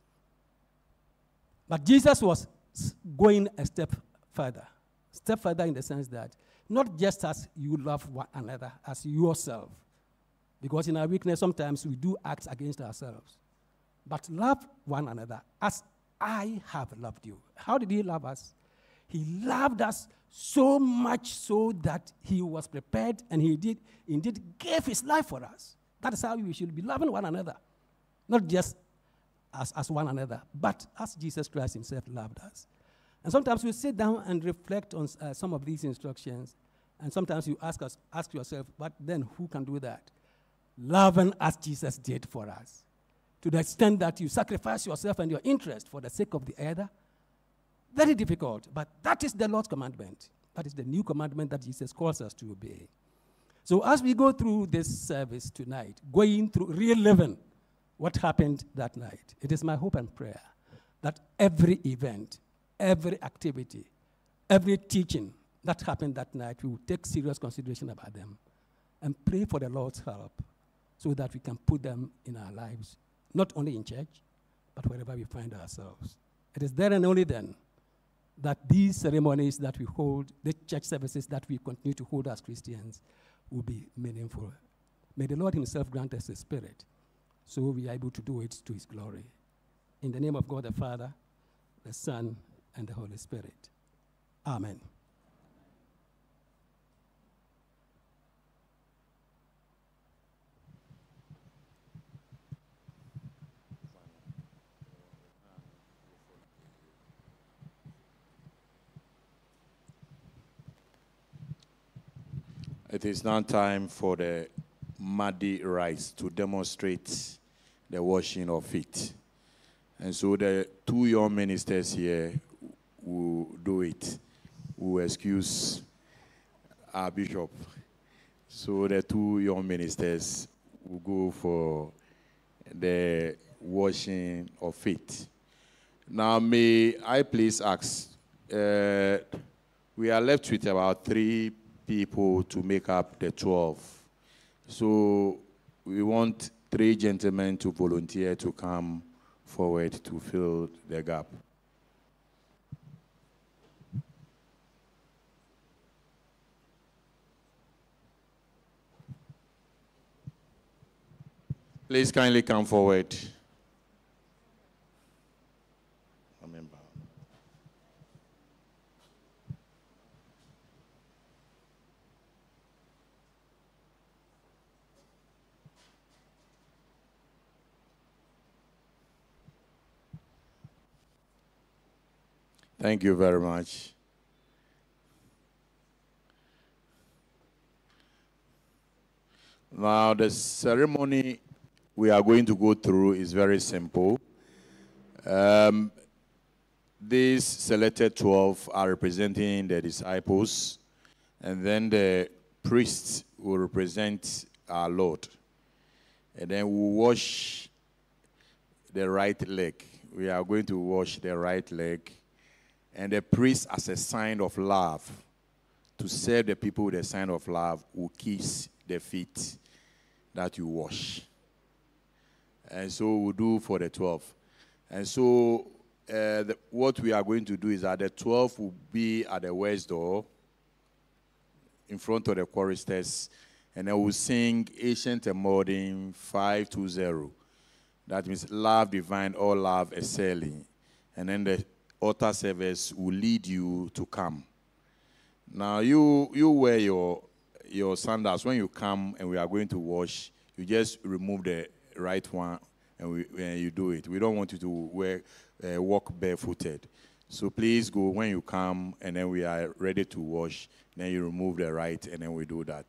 But Jesus was going a step further in the sense that not just as you love one another, as yourself. Because in our weakness, sometimes we do acts against ourselves. But love one another as I have loved you. How did he love us? He loved us so much so that he was prepared and he did indeed gave his life for us. That is how we should be loving one another. Not just as one another, but as Jesus Christ himself loved us. And sometimes we sit down and reflect on some of these instructions, and sometimes you ask yourself, but then who can do that? Loving as Jesus did for us. To the extent that you sacrifice yourself and your interest for the sake of the other. Very difficult, but that is the Lord's commandment. That is the new commandment that Jesus calls us to obey. So as we go through this service tonight, going through reliving what happened that night, it is my hope and prayer that every event, every activity, every teaching that happened that night, we will take serious consideration about them and pray for the Lord's help so that we can put them in our lives. Not only in church, but wherever we find ourselves. It is then and only then that these ceremonies that we hold, the church services that we continue to hold as Christians, will be meaningful. May the Lord himself grant us his spirit so we are able to do it to his glory. In the name of God the Father, the Son, and the Holy Spirit. Amen. It is now time for the muddy rites to demonstrate the washing of feet. And so the two young ministers here will do it, will excuse our bishop. So the two young ministers will go for the washing of feet. Now may I please ask, we are left with about 3 people to make up the 12. So we want 3 gentlemen to volunteer to come forward to fill the gap. Please kindly come forward. Thank you very much. Now, the ceremony we are going to go through is very simple. These selected 12 are representing the disciples, and then the priests will represent our Lord. And then we'll wash the right leg. We are going to wash the right leg. And the priest, as a sign of love, to serve the people with a sign of love, will kiss the feet that you wash. And so we'll do for the 12. And so what we are going to do is that the 12 will be at the west door in front of the choristers, and then we'll sing Ancient and Modern 520. That means love divine, all love excelling. And then the altar service will lead you to come. Now you wear your sandals when you come, and we are going to wash. You just remove the right one, and you do it. We don't want you to walk barefooted. So please go when you come, and then we are ready to wash. Then you remove the right, and then we do that.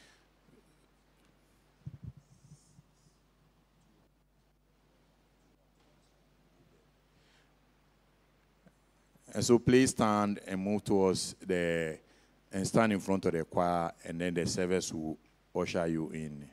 And so please stand and move towards and stand in front of the choir, and then the service will usher you in.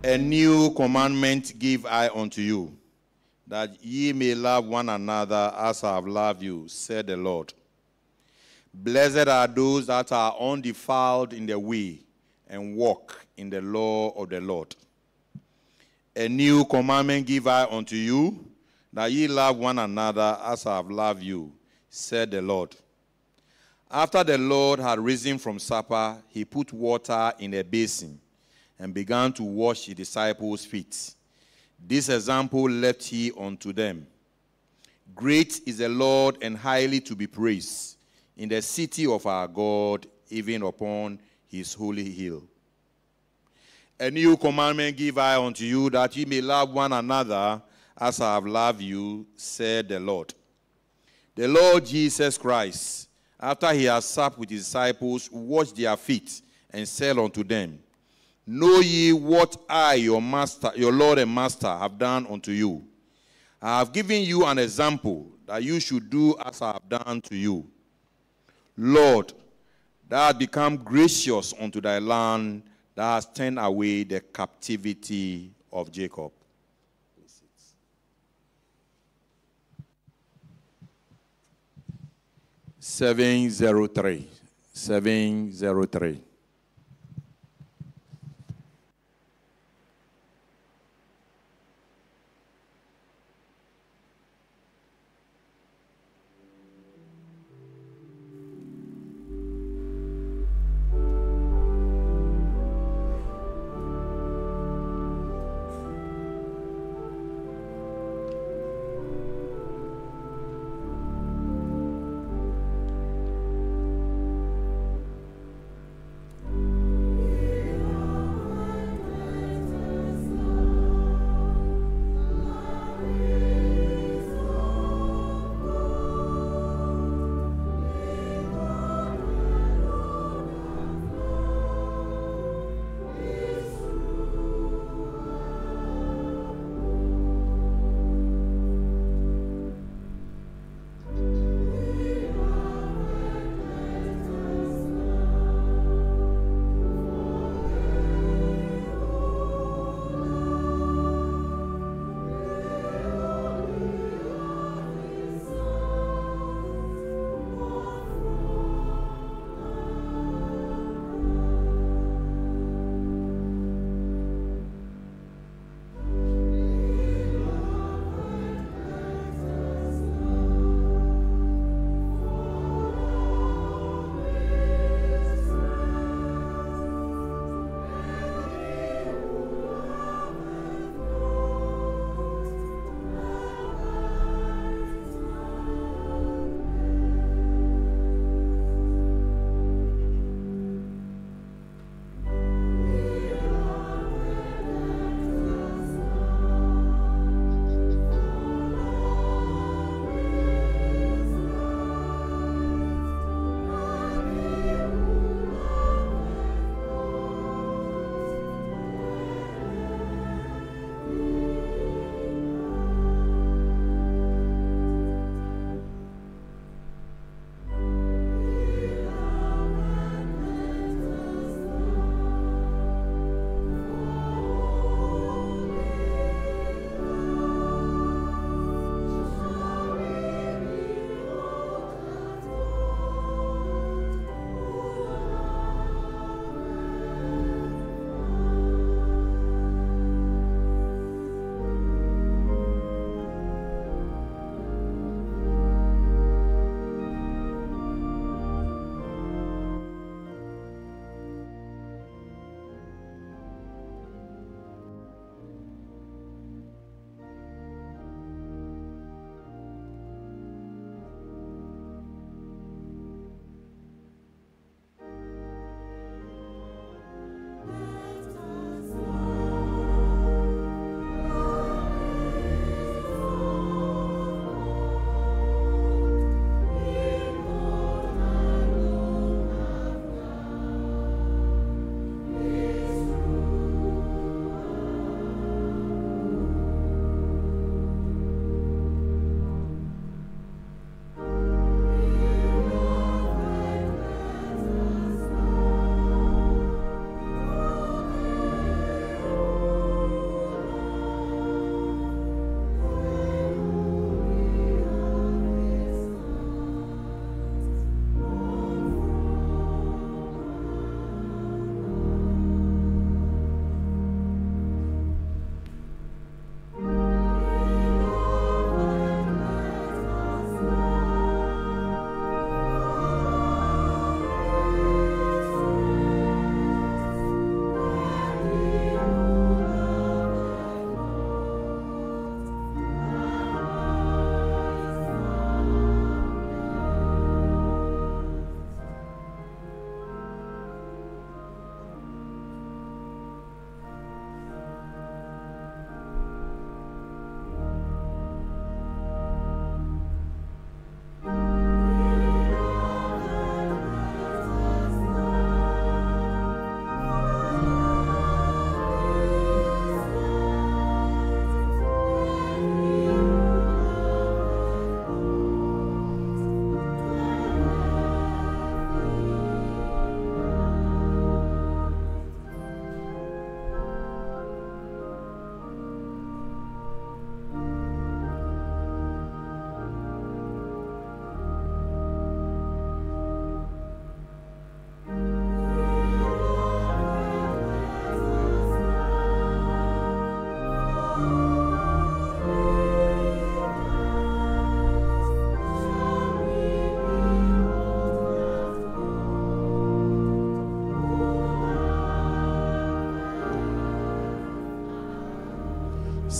A new commandment give I unto you, that ye may love one another as I have loved you, said the Lord. Blessed are those that are undefiled in the way and walk in the law of the Lord. A new commandment give I unto you, that ye love one another as I have loved you, said the Lord. After the Lord had risen from supper, he put water in a basin and began to wash his disciples' feet. This example left he unto them. Great is the Lord and highly to be praised in the city of our God, even upon his holy hill. A new commandment give I unto you, that ye may love one another as I have loved you, said the Lord. The Lord Jesus Christ, after he had supped with his disciples, washed their feet and said unto them, Know ye what I, your master, your Lord and Master, have done unto you? I have given you an example, that you should do as I have done to you. Lord, thou hast become gracious unto thy land, thou hast turned away the captivity of Jacob. 703. 703.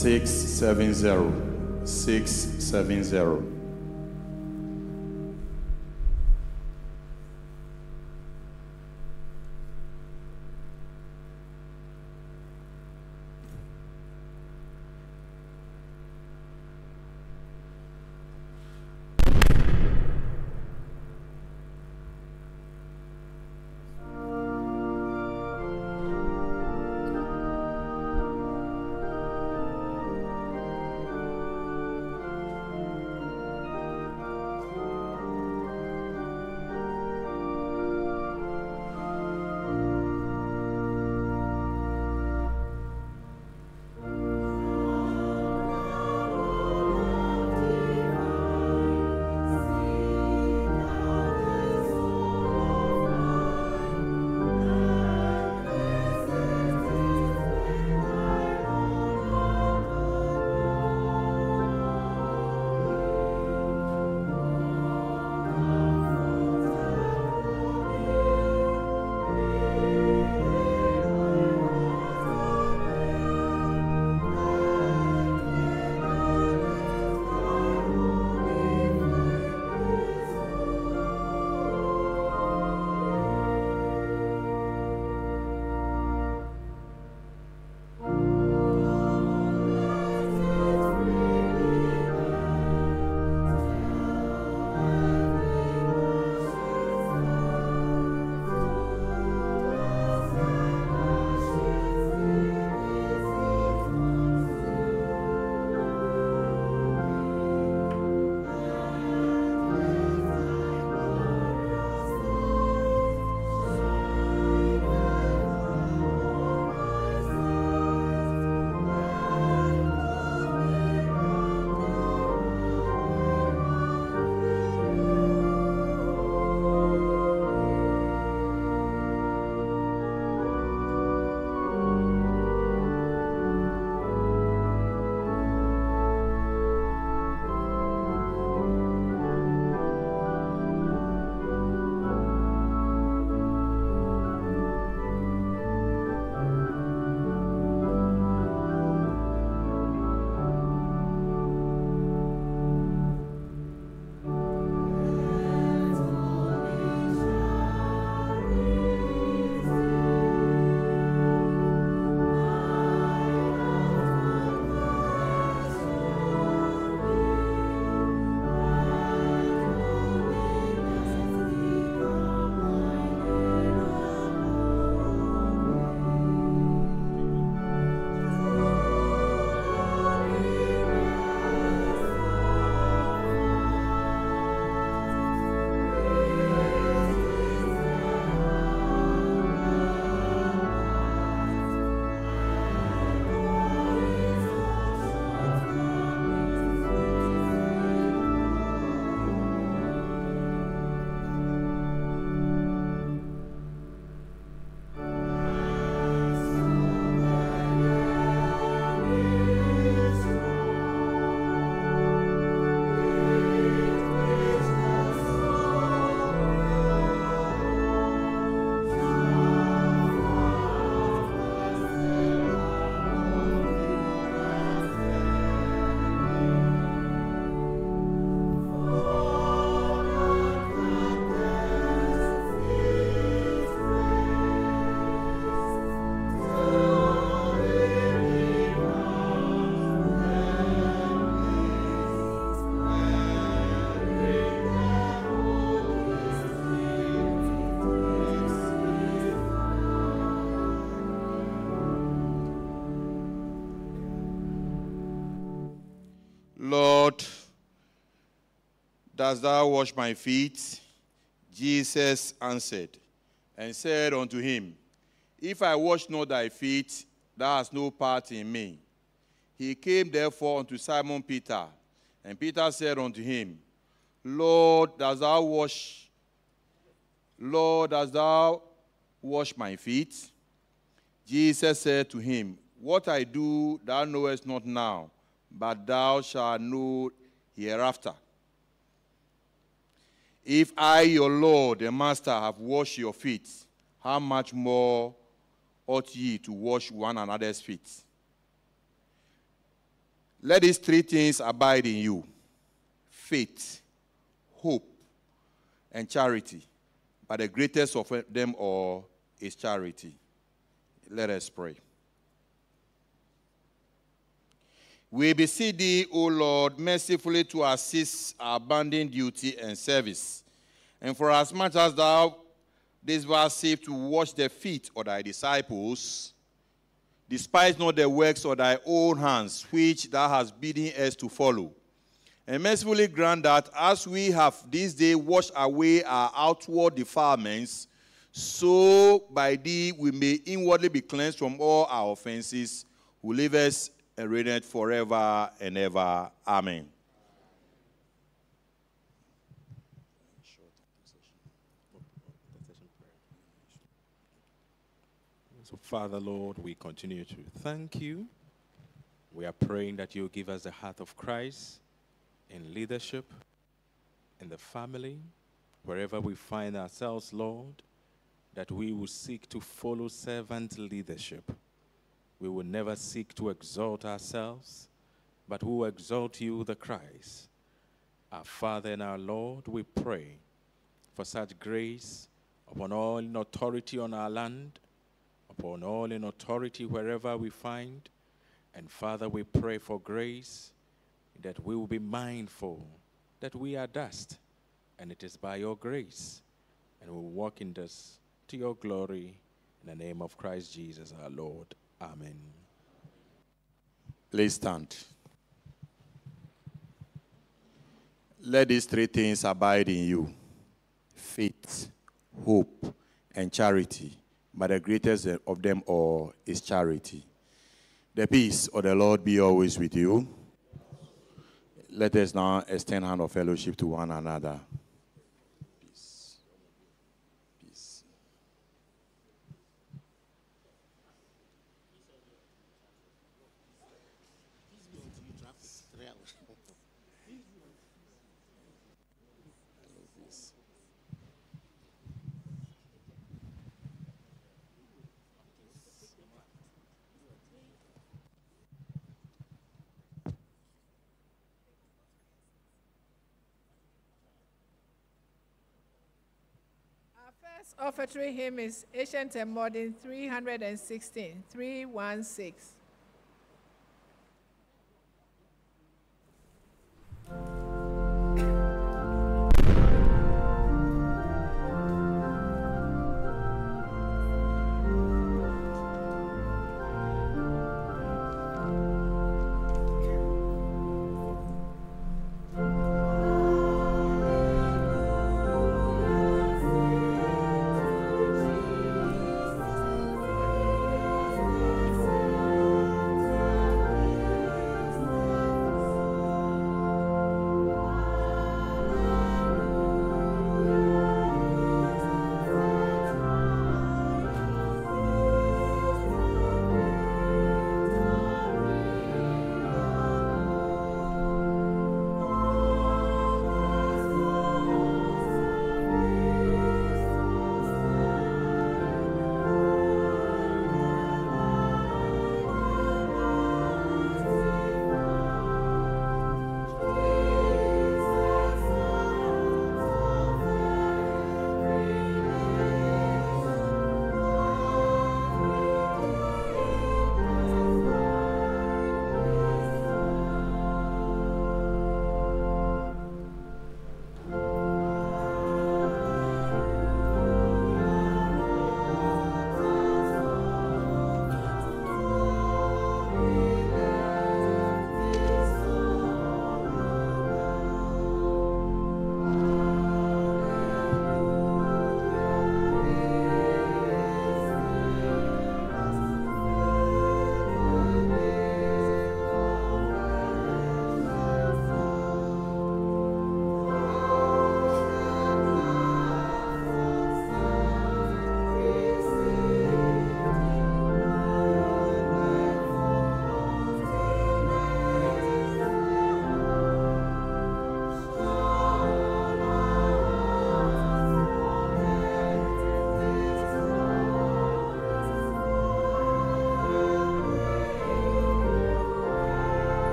670. 670. Lord, dost thou wash my feet? Jesus answered and said unto him, If I wash not thy feet, thou hast no part in me. He came therefore unto Simon Peter, and Peter said unto him, Lord, dost thou wash my feet? Jesus said to him, What I do thou knowest not now, but thou shalt know hereafter. If I, your Lord, the Master, have washed your feet, how much more ought ye to wash one another's feet? Let these three things abide in you: faith, hope, and charity. But the greatest of them all is charity. Let us pray. We beseech thee, O Lord, mercifully to assist our bonding duty and service. And for as much as thou didst vouchsafe to wash the feet of thy disciples, despise not the works of thy own hands, which thou hast bidden us to follow. And mercifully grant that as we have this day washed away our outward defilements, so by thee we may inwardly be cleansed from all our offenses, who livest and reigneth forever and ever. Amen. So, Father, Lord, we continue to thank you. We are praying that you give us the heart of Christ in leadership, in the family, wherever we find ourselves, Lord, that we will seek to follow servant leadership. We will never seek to exalt ourselves, but we will exalt you, the Christ. Our Father and our Lord, we pray for such grace upon all in authority on our land, upon all in authority wherever we find. And Father, we pray for grace that we will be mindful that we are dust, and it is by your grace, and we will walk in this to your glory, in the name of Christ Jesus our Lord. Amen. Please stand. Let these three things abide in you: faith, hope, and charity. But the greatest of them all is charity. The peace of the Lord be always with you. Let us now extend hand of fellowship to one another. Peace. Peace. First offertory hymn is Ancient and Modern 316, 316. Thank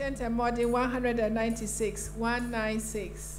St. Maundy 196, 196.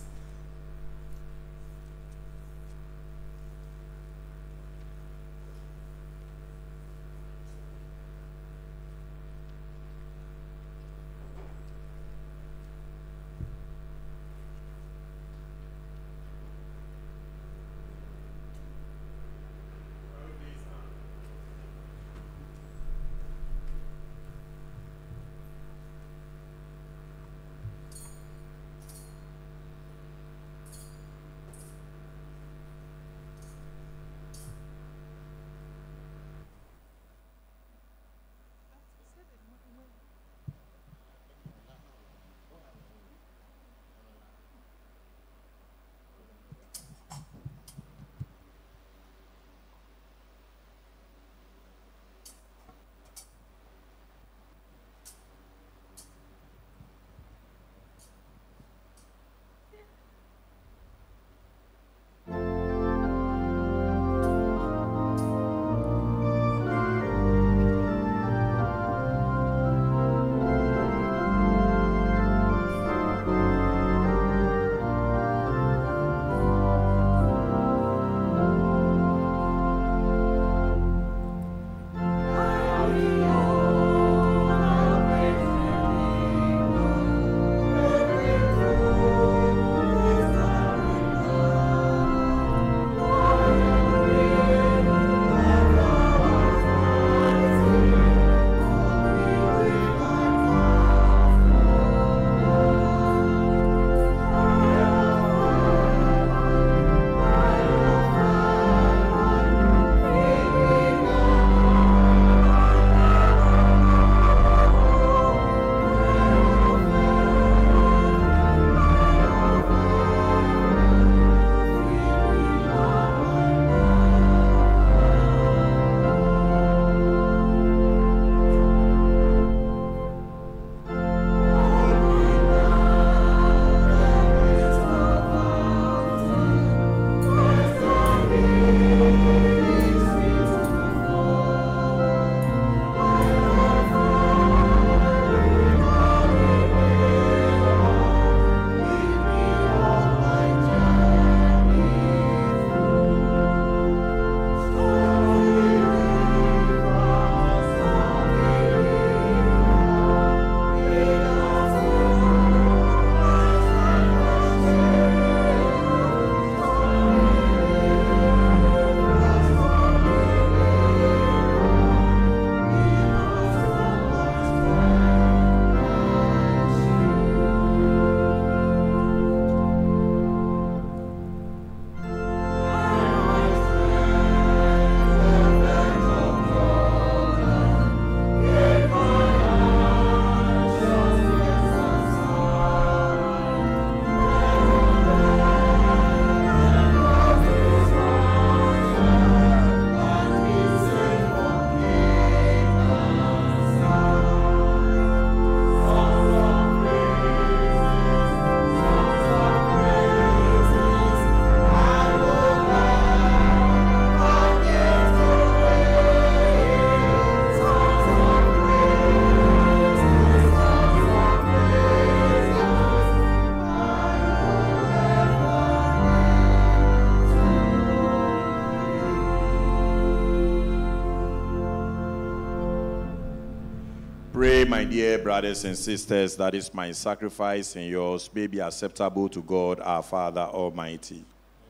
Pray, my dear brothers and sisters, that is my sacrifice and yours may be acceptable to God our Father Almighty.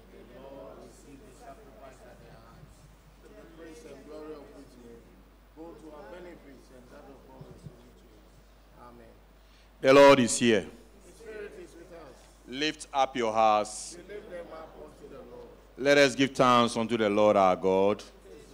The Lord is here. Lift up your hearts. Let us give thanks unto the Lord our God.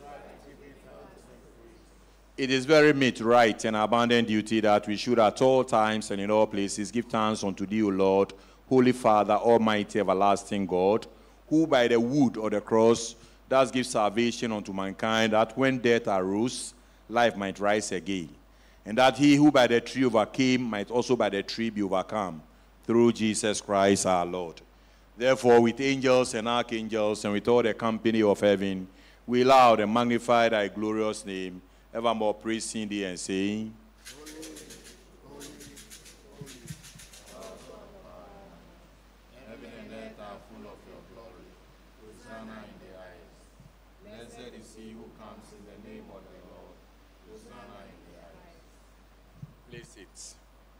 It is very meet, right, and abundant duty that we should at all times and in all places give thanks unto thee, O Lord, Holy Father, Almighty, everlasting God, who by the wood of the cross does give salvation unto mankind, that when death arose, life might rise again, and that he who by the tree overcame might also by the tree be overcome, through Jesus Christ our Lord. Therefore, with angels and archangels and with all the company of heaven, we loud and magnify thy glorious name, evermore praising thee and saying, Holy, holy, he who comes in the name of the Lord. Hosanna in the highest. Place it.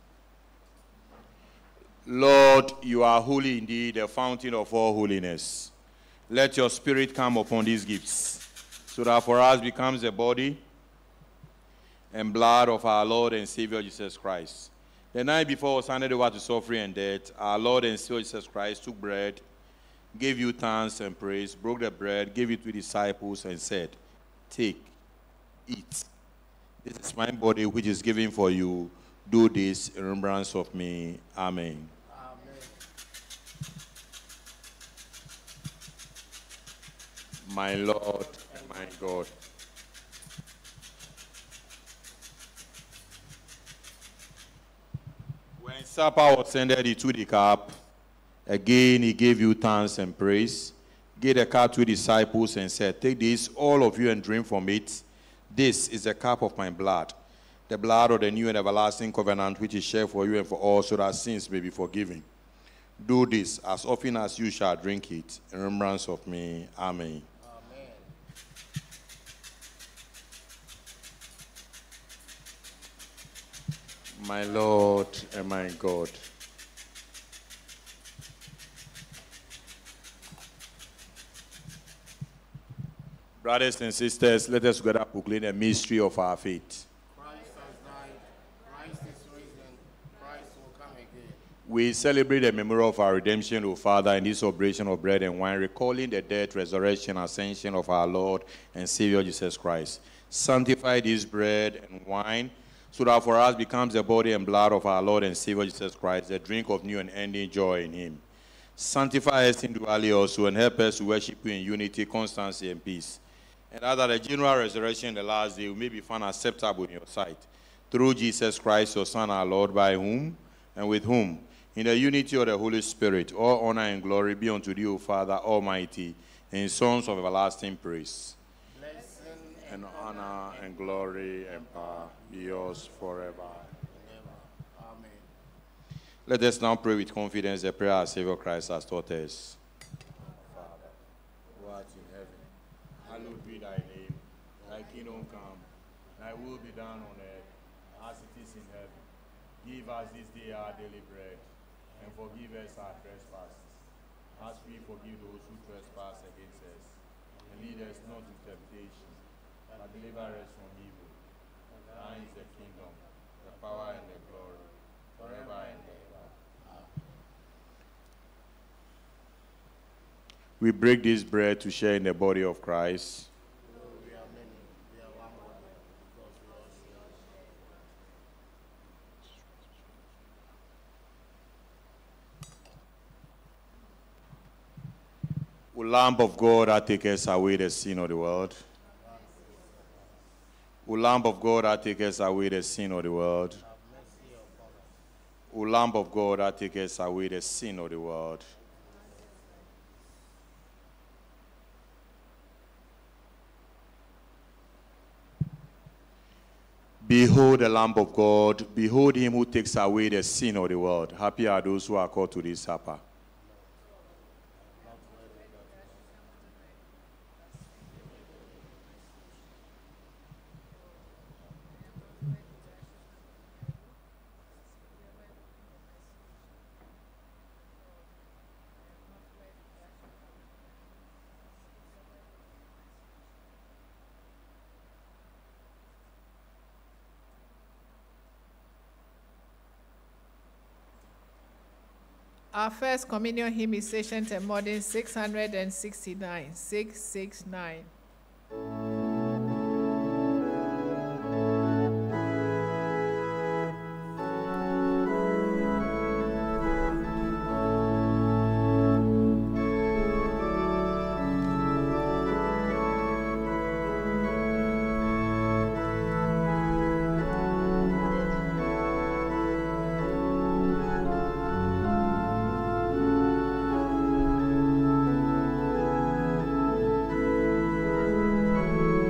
Lord, you are holy indeed, the fountain of all holiness. Let your spirit come upon these gifts, so that for us becomes the body and blood of our Lord and Savior Jesus Christ. The night before was handed over to suffering and death, our Lord and Savior Jesus Christ took bread, gave you thanks and praise, broke the bread, gave it to the disciples, and said, "Take, eat. This is my body which is given for you. Do this in remembrance of me." Amen. My Lord and my God. When supper was ended, he took the cup. Again, he gave you thanks and praise. Gave the cup to the disciples and said, "Take this, all of you, and drink from it. This is the cup of my blood, the blood of the new and everlasting covenant, which is shed for you and for all, so that sins may be forgiven. Do this as often as you shall drink it, in remembrance of me." Amen. My Lord and my God. Brothers and sisters, let us together proclaim the mystery of our faith. Christ has died. Christ is risen. Christ will come again. We celebrate the memory of our redemption, O Father, in this oblation of bread and wine, recalling the death, resurrection, ascension of our Lord and Savior Jesus Christ. Sanctify this bread and wine, so that for us becomes the body and blood of our Lord and Savior Jesus Christ, the drink of new and ending joy in him. Sanctify us individually also, and help us to worship you in unity, constancy, and peace. And that the general resurrection in the last day may be found acceptable in your sight. Through Jesus Christ, your Son, our Lord, by whom and with whom, in the unity of the Holy Spirit, all honor and glory be unto thee, O Father Almighty, in songs of everlasting praise. And honor and glory and power be yours forever. Amen. Let us now pray with confidence the prayer our Savior Christ has taught us. Father, who art in heaven, hallowed be thy name. Thy kingdom come, thy will be done on earth as it is in heaven. Give us this day our daily bread, and forgive us our trespasses, as we forgive those who trespass against us. And lead us not into temptation, but deliver us from evil. For thine is the kingdom, the power, and the glory, forever and ever. We break this bread to share in the body of Christ. We are many. We are one body, because we all share. O Lamb of God, that takest away the sin of the world. O Lamb of God, that takest away the sin of the world. O Lamb of God, that takest away the sin of the world. Behold the Lamb of God. Behold him who takes away the sin of the world. Happy are those who are called to this supper. Our first communion hymn is Ancient and Modern 669. 669. Amen.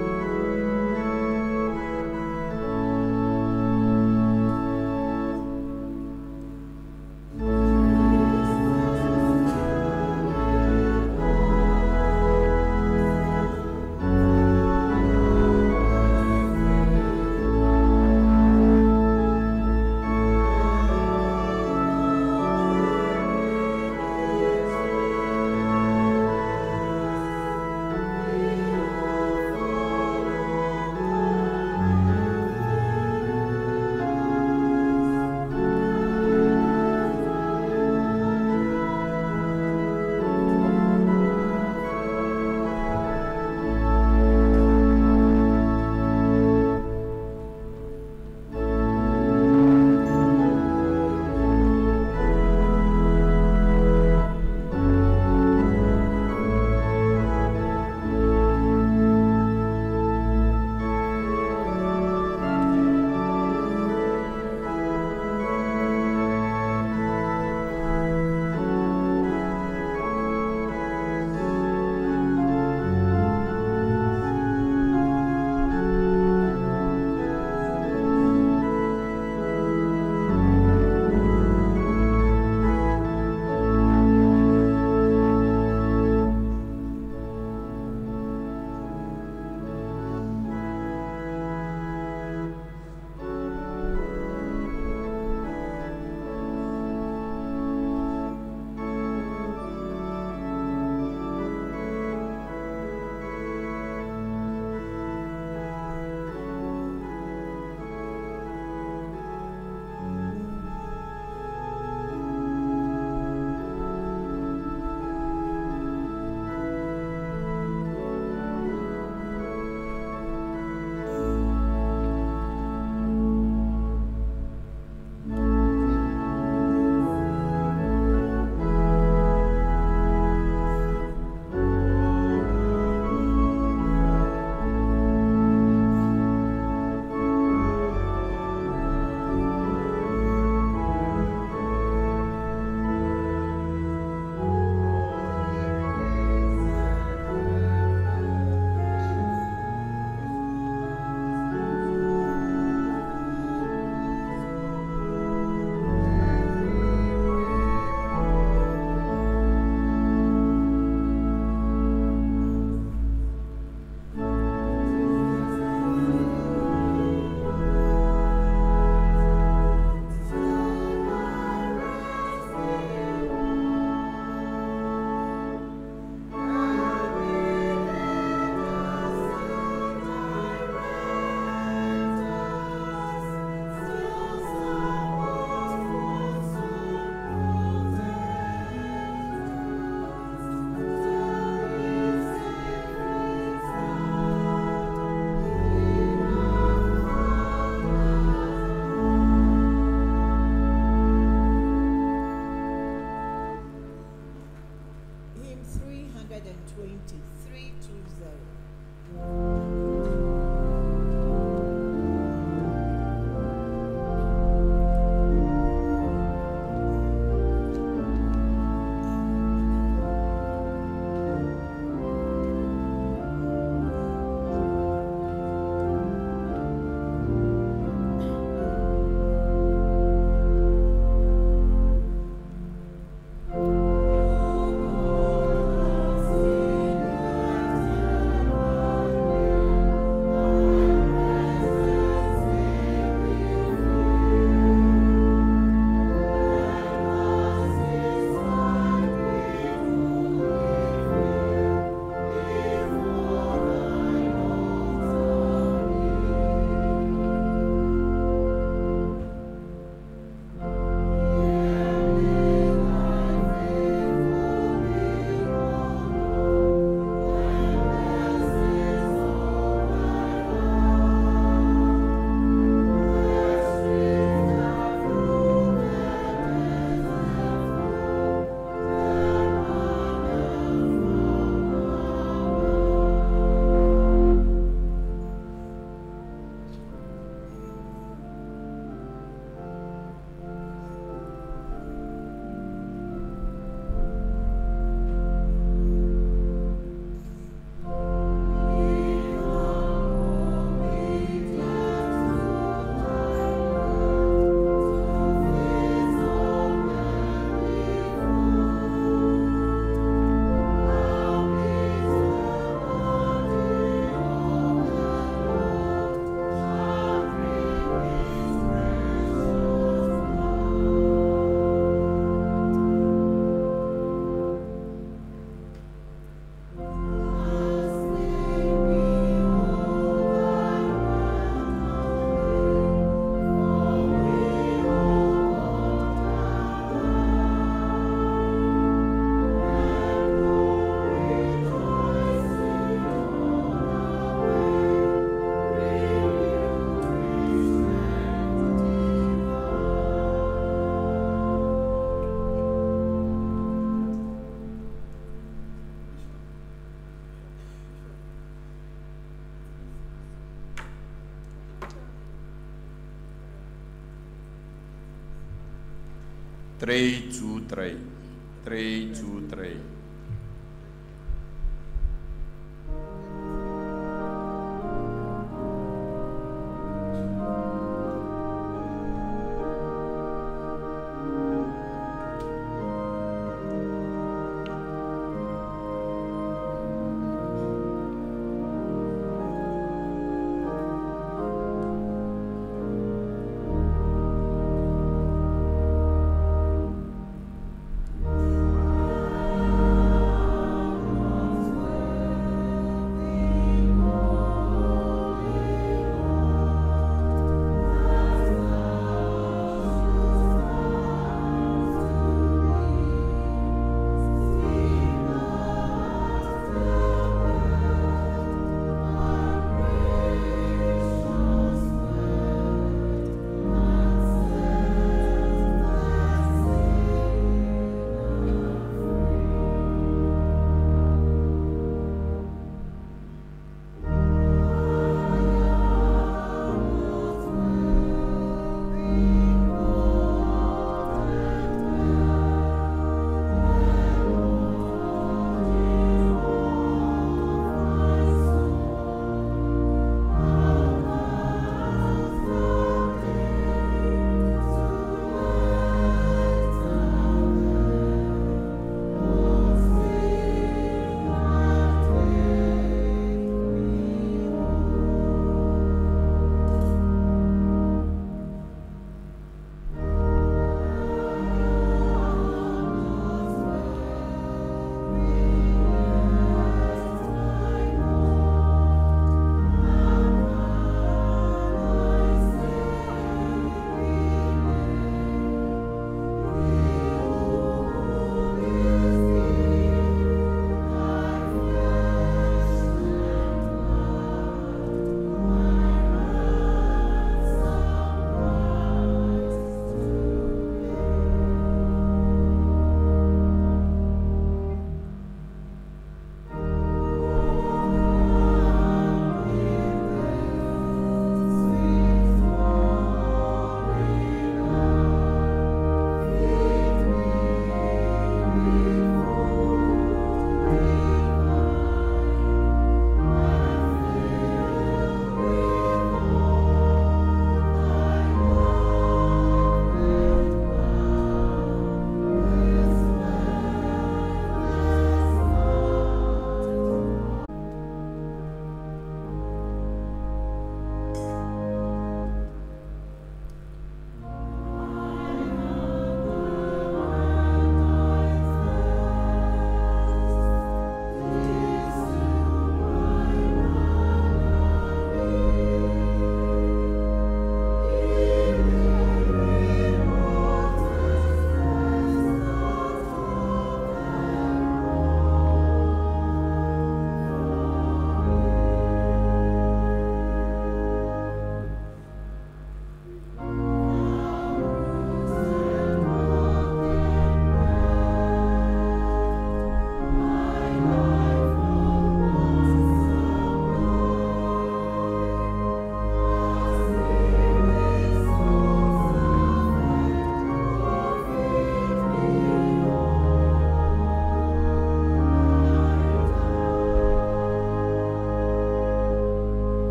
323. 323.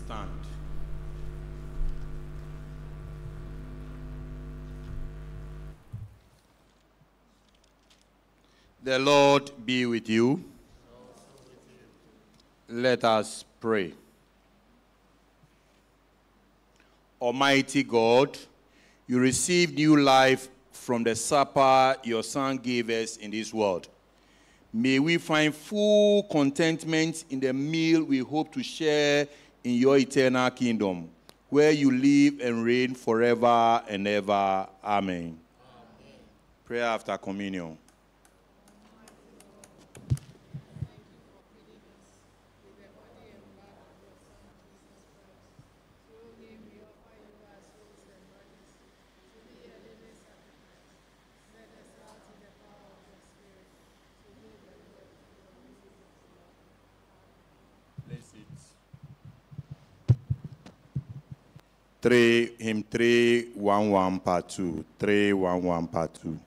stand. The Lord be with you. Let us pray. Almighty God, you receive new life from the supper your Son gave us in this world. May we find full contentment in the meal we hope to share in your eternal kingdom, where you live and reign forever and ever. Amen. Prayer after communion. Hymn 311 part 2. 311 part 2.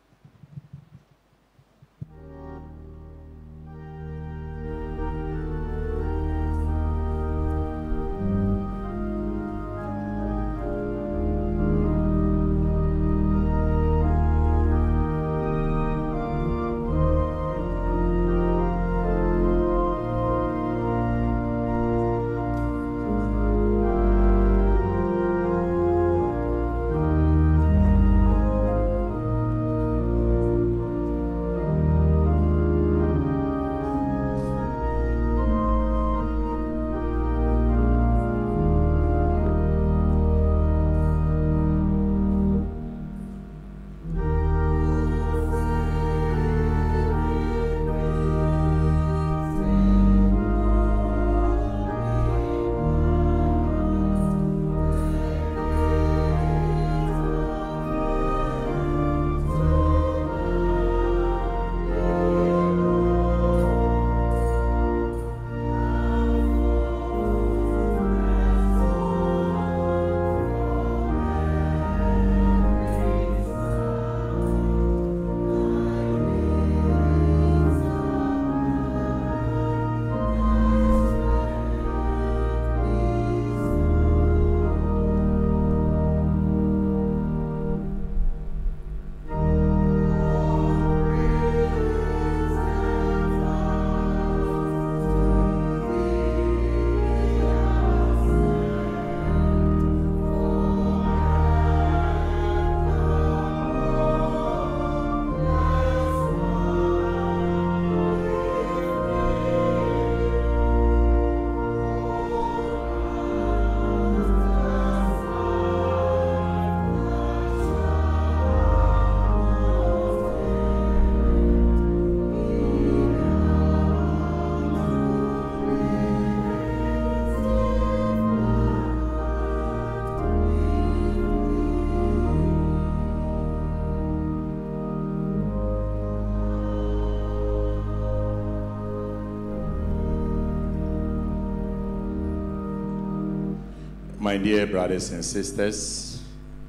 My dear brothers and sisters,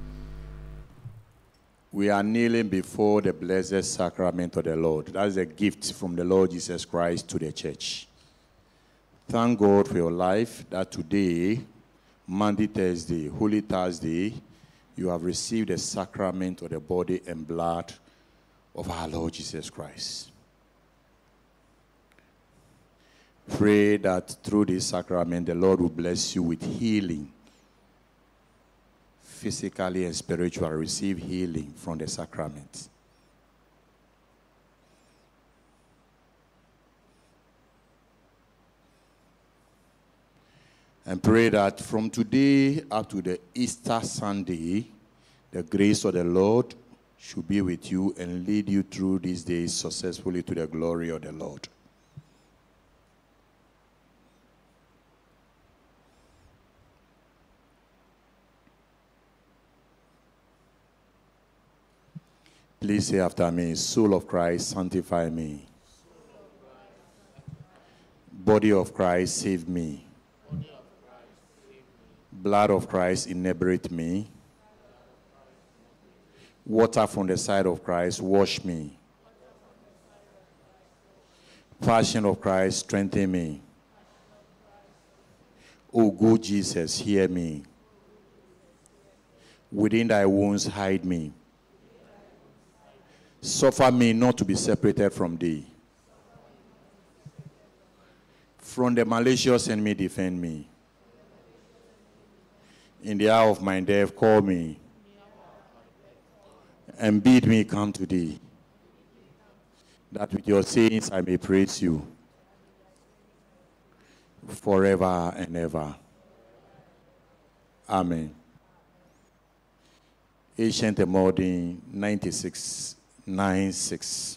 we are kneeling before the blessed sacrament of the Lord. That is a gift from the Lord Jesus Christ to the church. Thank God for your life that today, Maundy Thursday, Holy Thursday, you have received the sacrament of the body and blood of our Lord Jesus Christ. Pray that through this sacrament, the Lord will bless you with healing. Physically and spiritually, receive healing from the sacrament. And pray that from today up to the Easter Sunday, the grace of the Lord should be with you and lead you through these days successfully to the glory of the Lord. Please say after me, soul of Christ, sanctify me. Body of Christ, save me. Blood of Christ, inebriate me. Water from the side of Christ, wash me. Passion of Christ, strengthen me. O good Jesus, hear me. Within thy wounds hide me. Suffer me not to be separated from thee. From the malicious enemy defend me. In the hour of my death call me, and bid me come to thee, that with your saints I may praise you forever and ever. Amen. Ancient and Modern 9696.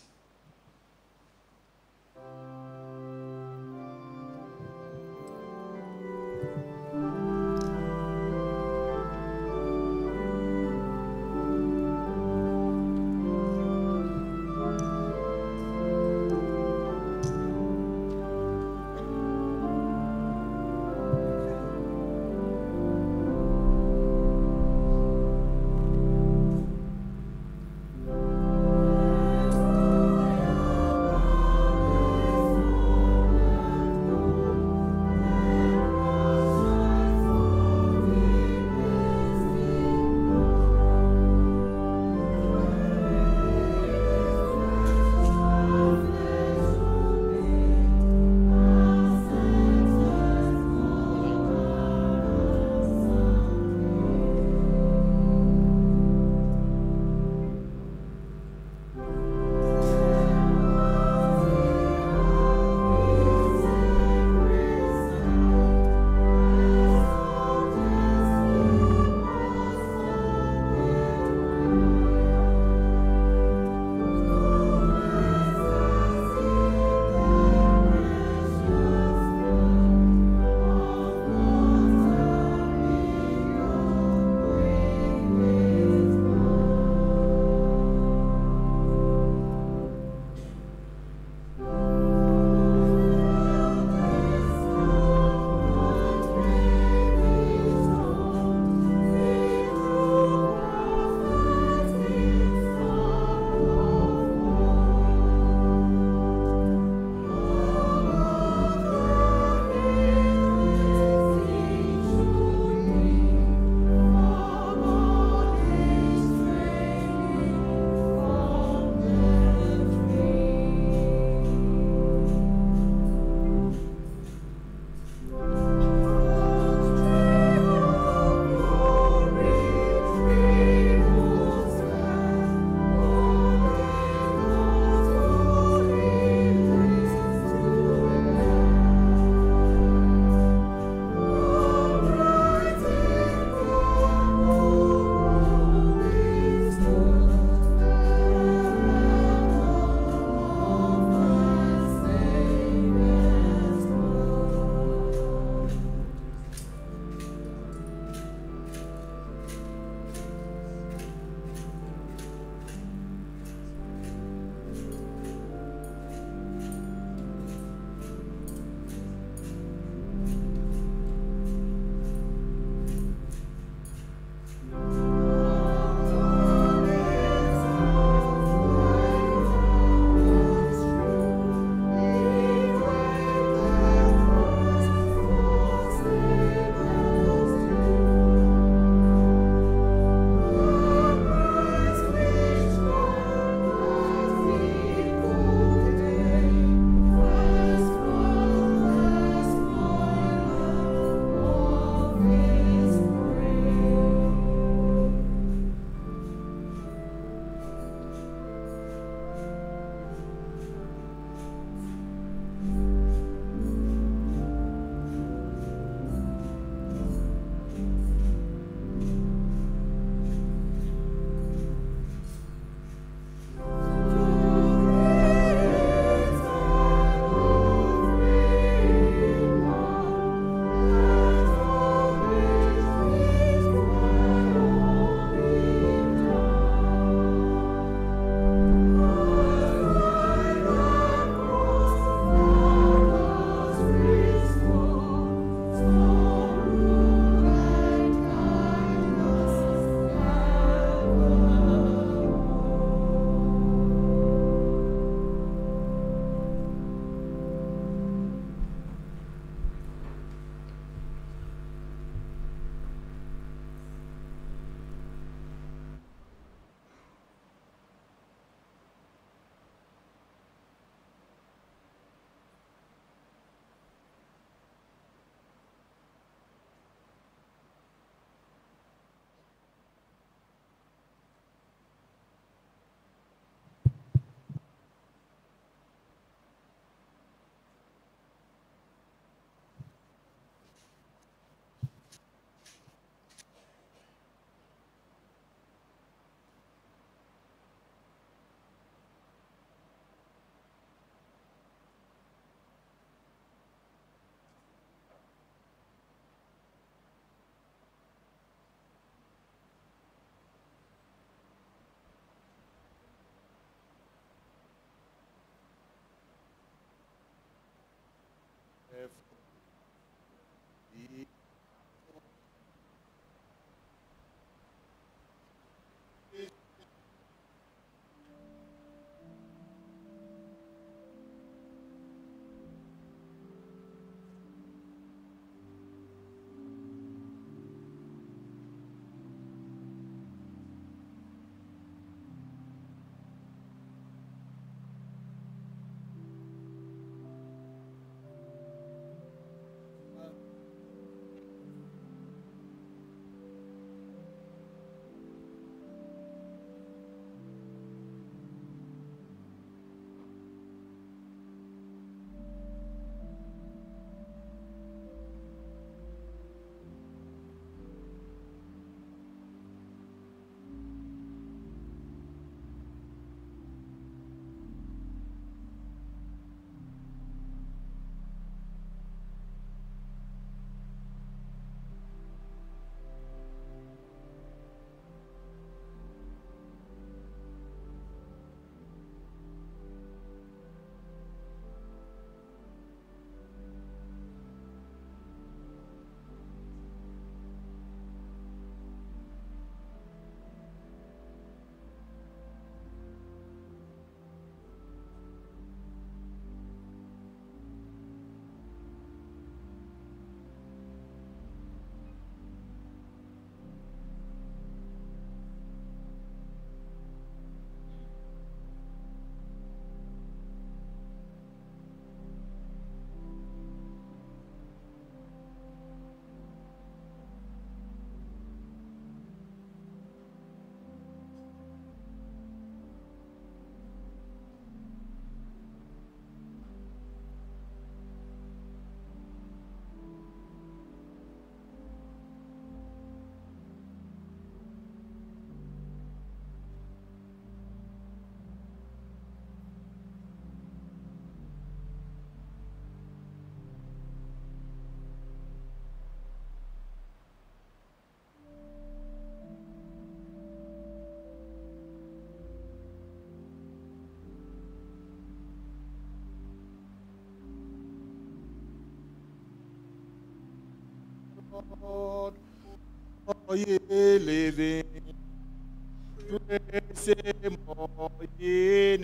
Lord, all ye living, praise him, all ye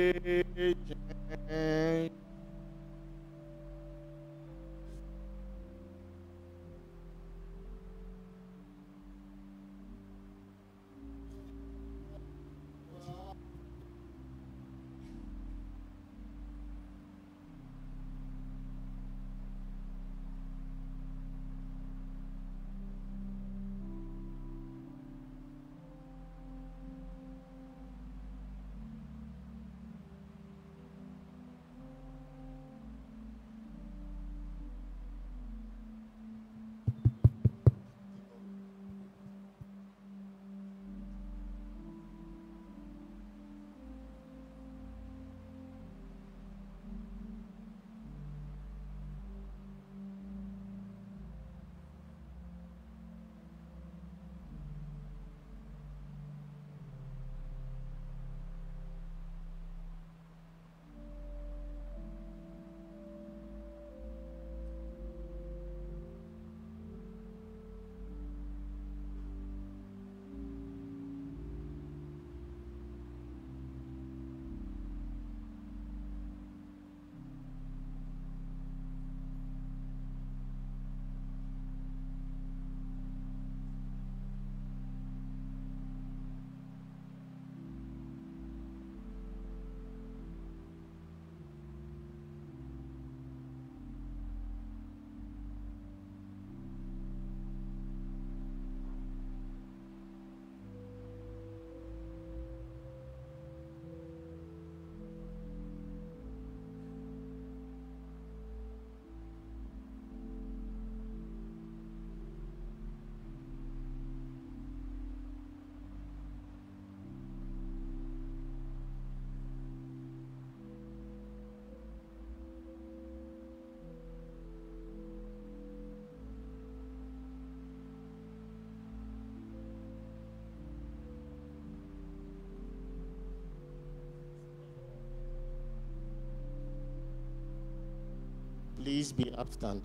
nations. Please be upstanding.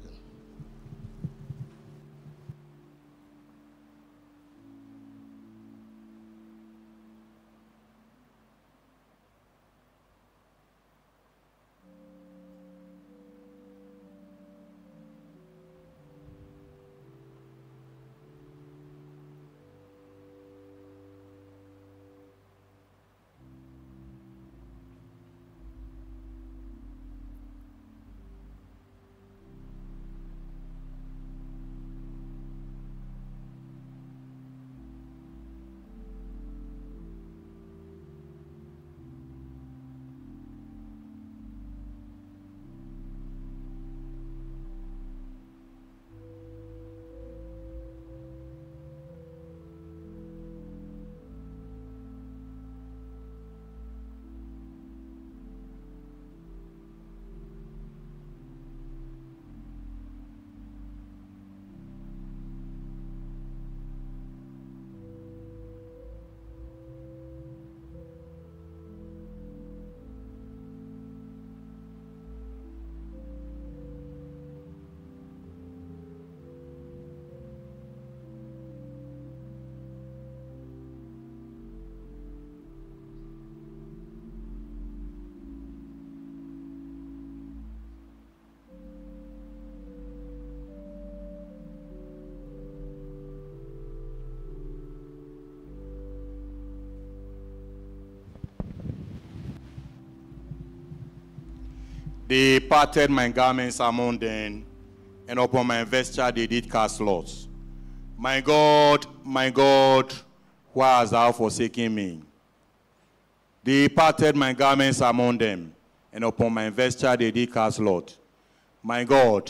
They parted my garments among them, and upon my vesture they did cast lots. My God, why hast thou forsaken me? They parted my garments among them, and upon my vesture they did cast lot. My God,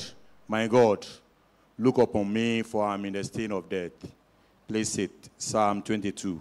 look upon me, for I am in the stain of death. Please sit. Psalm 22.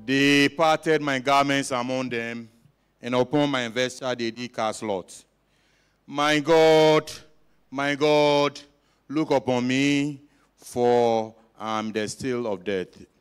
They parted my garments among them, and upon my vesture they did cast lots. My God, look upon me, for I am the still of death.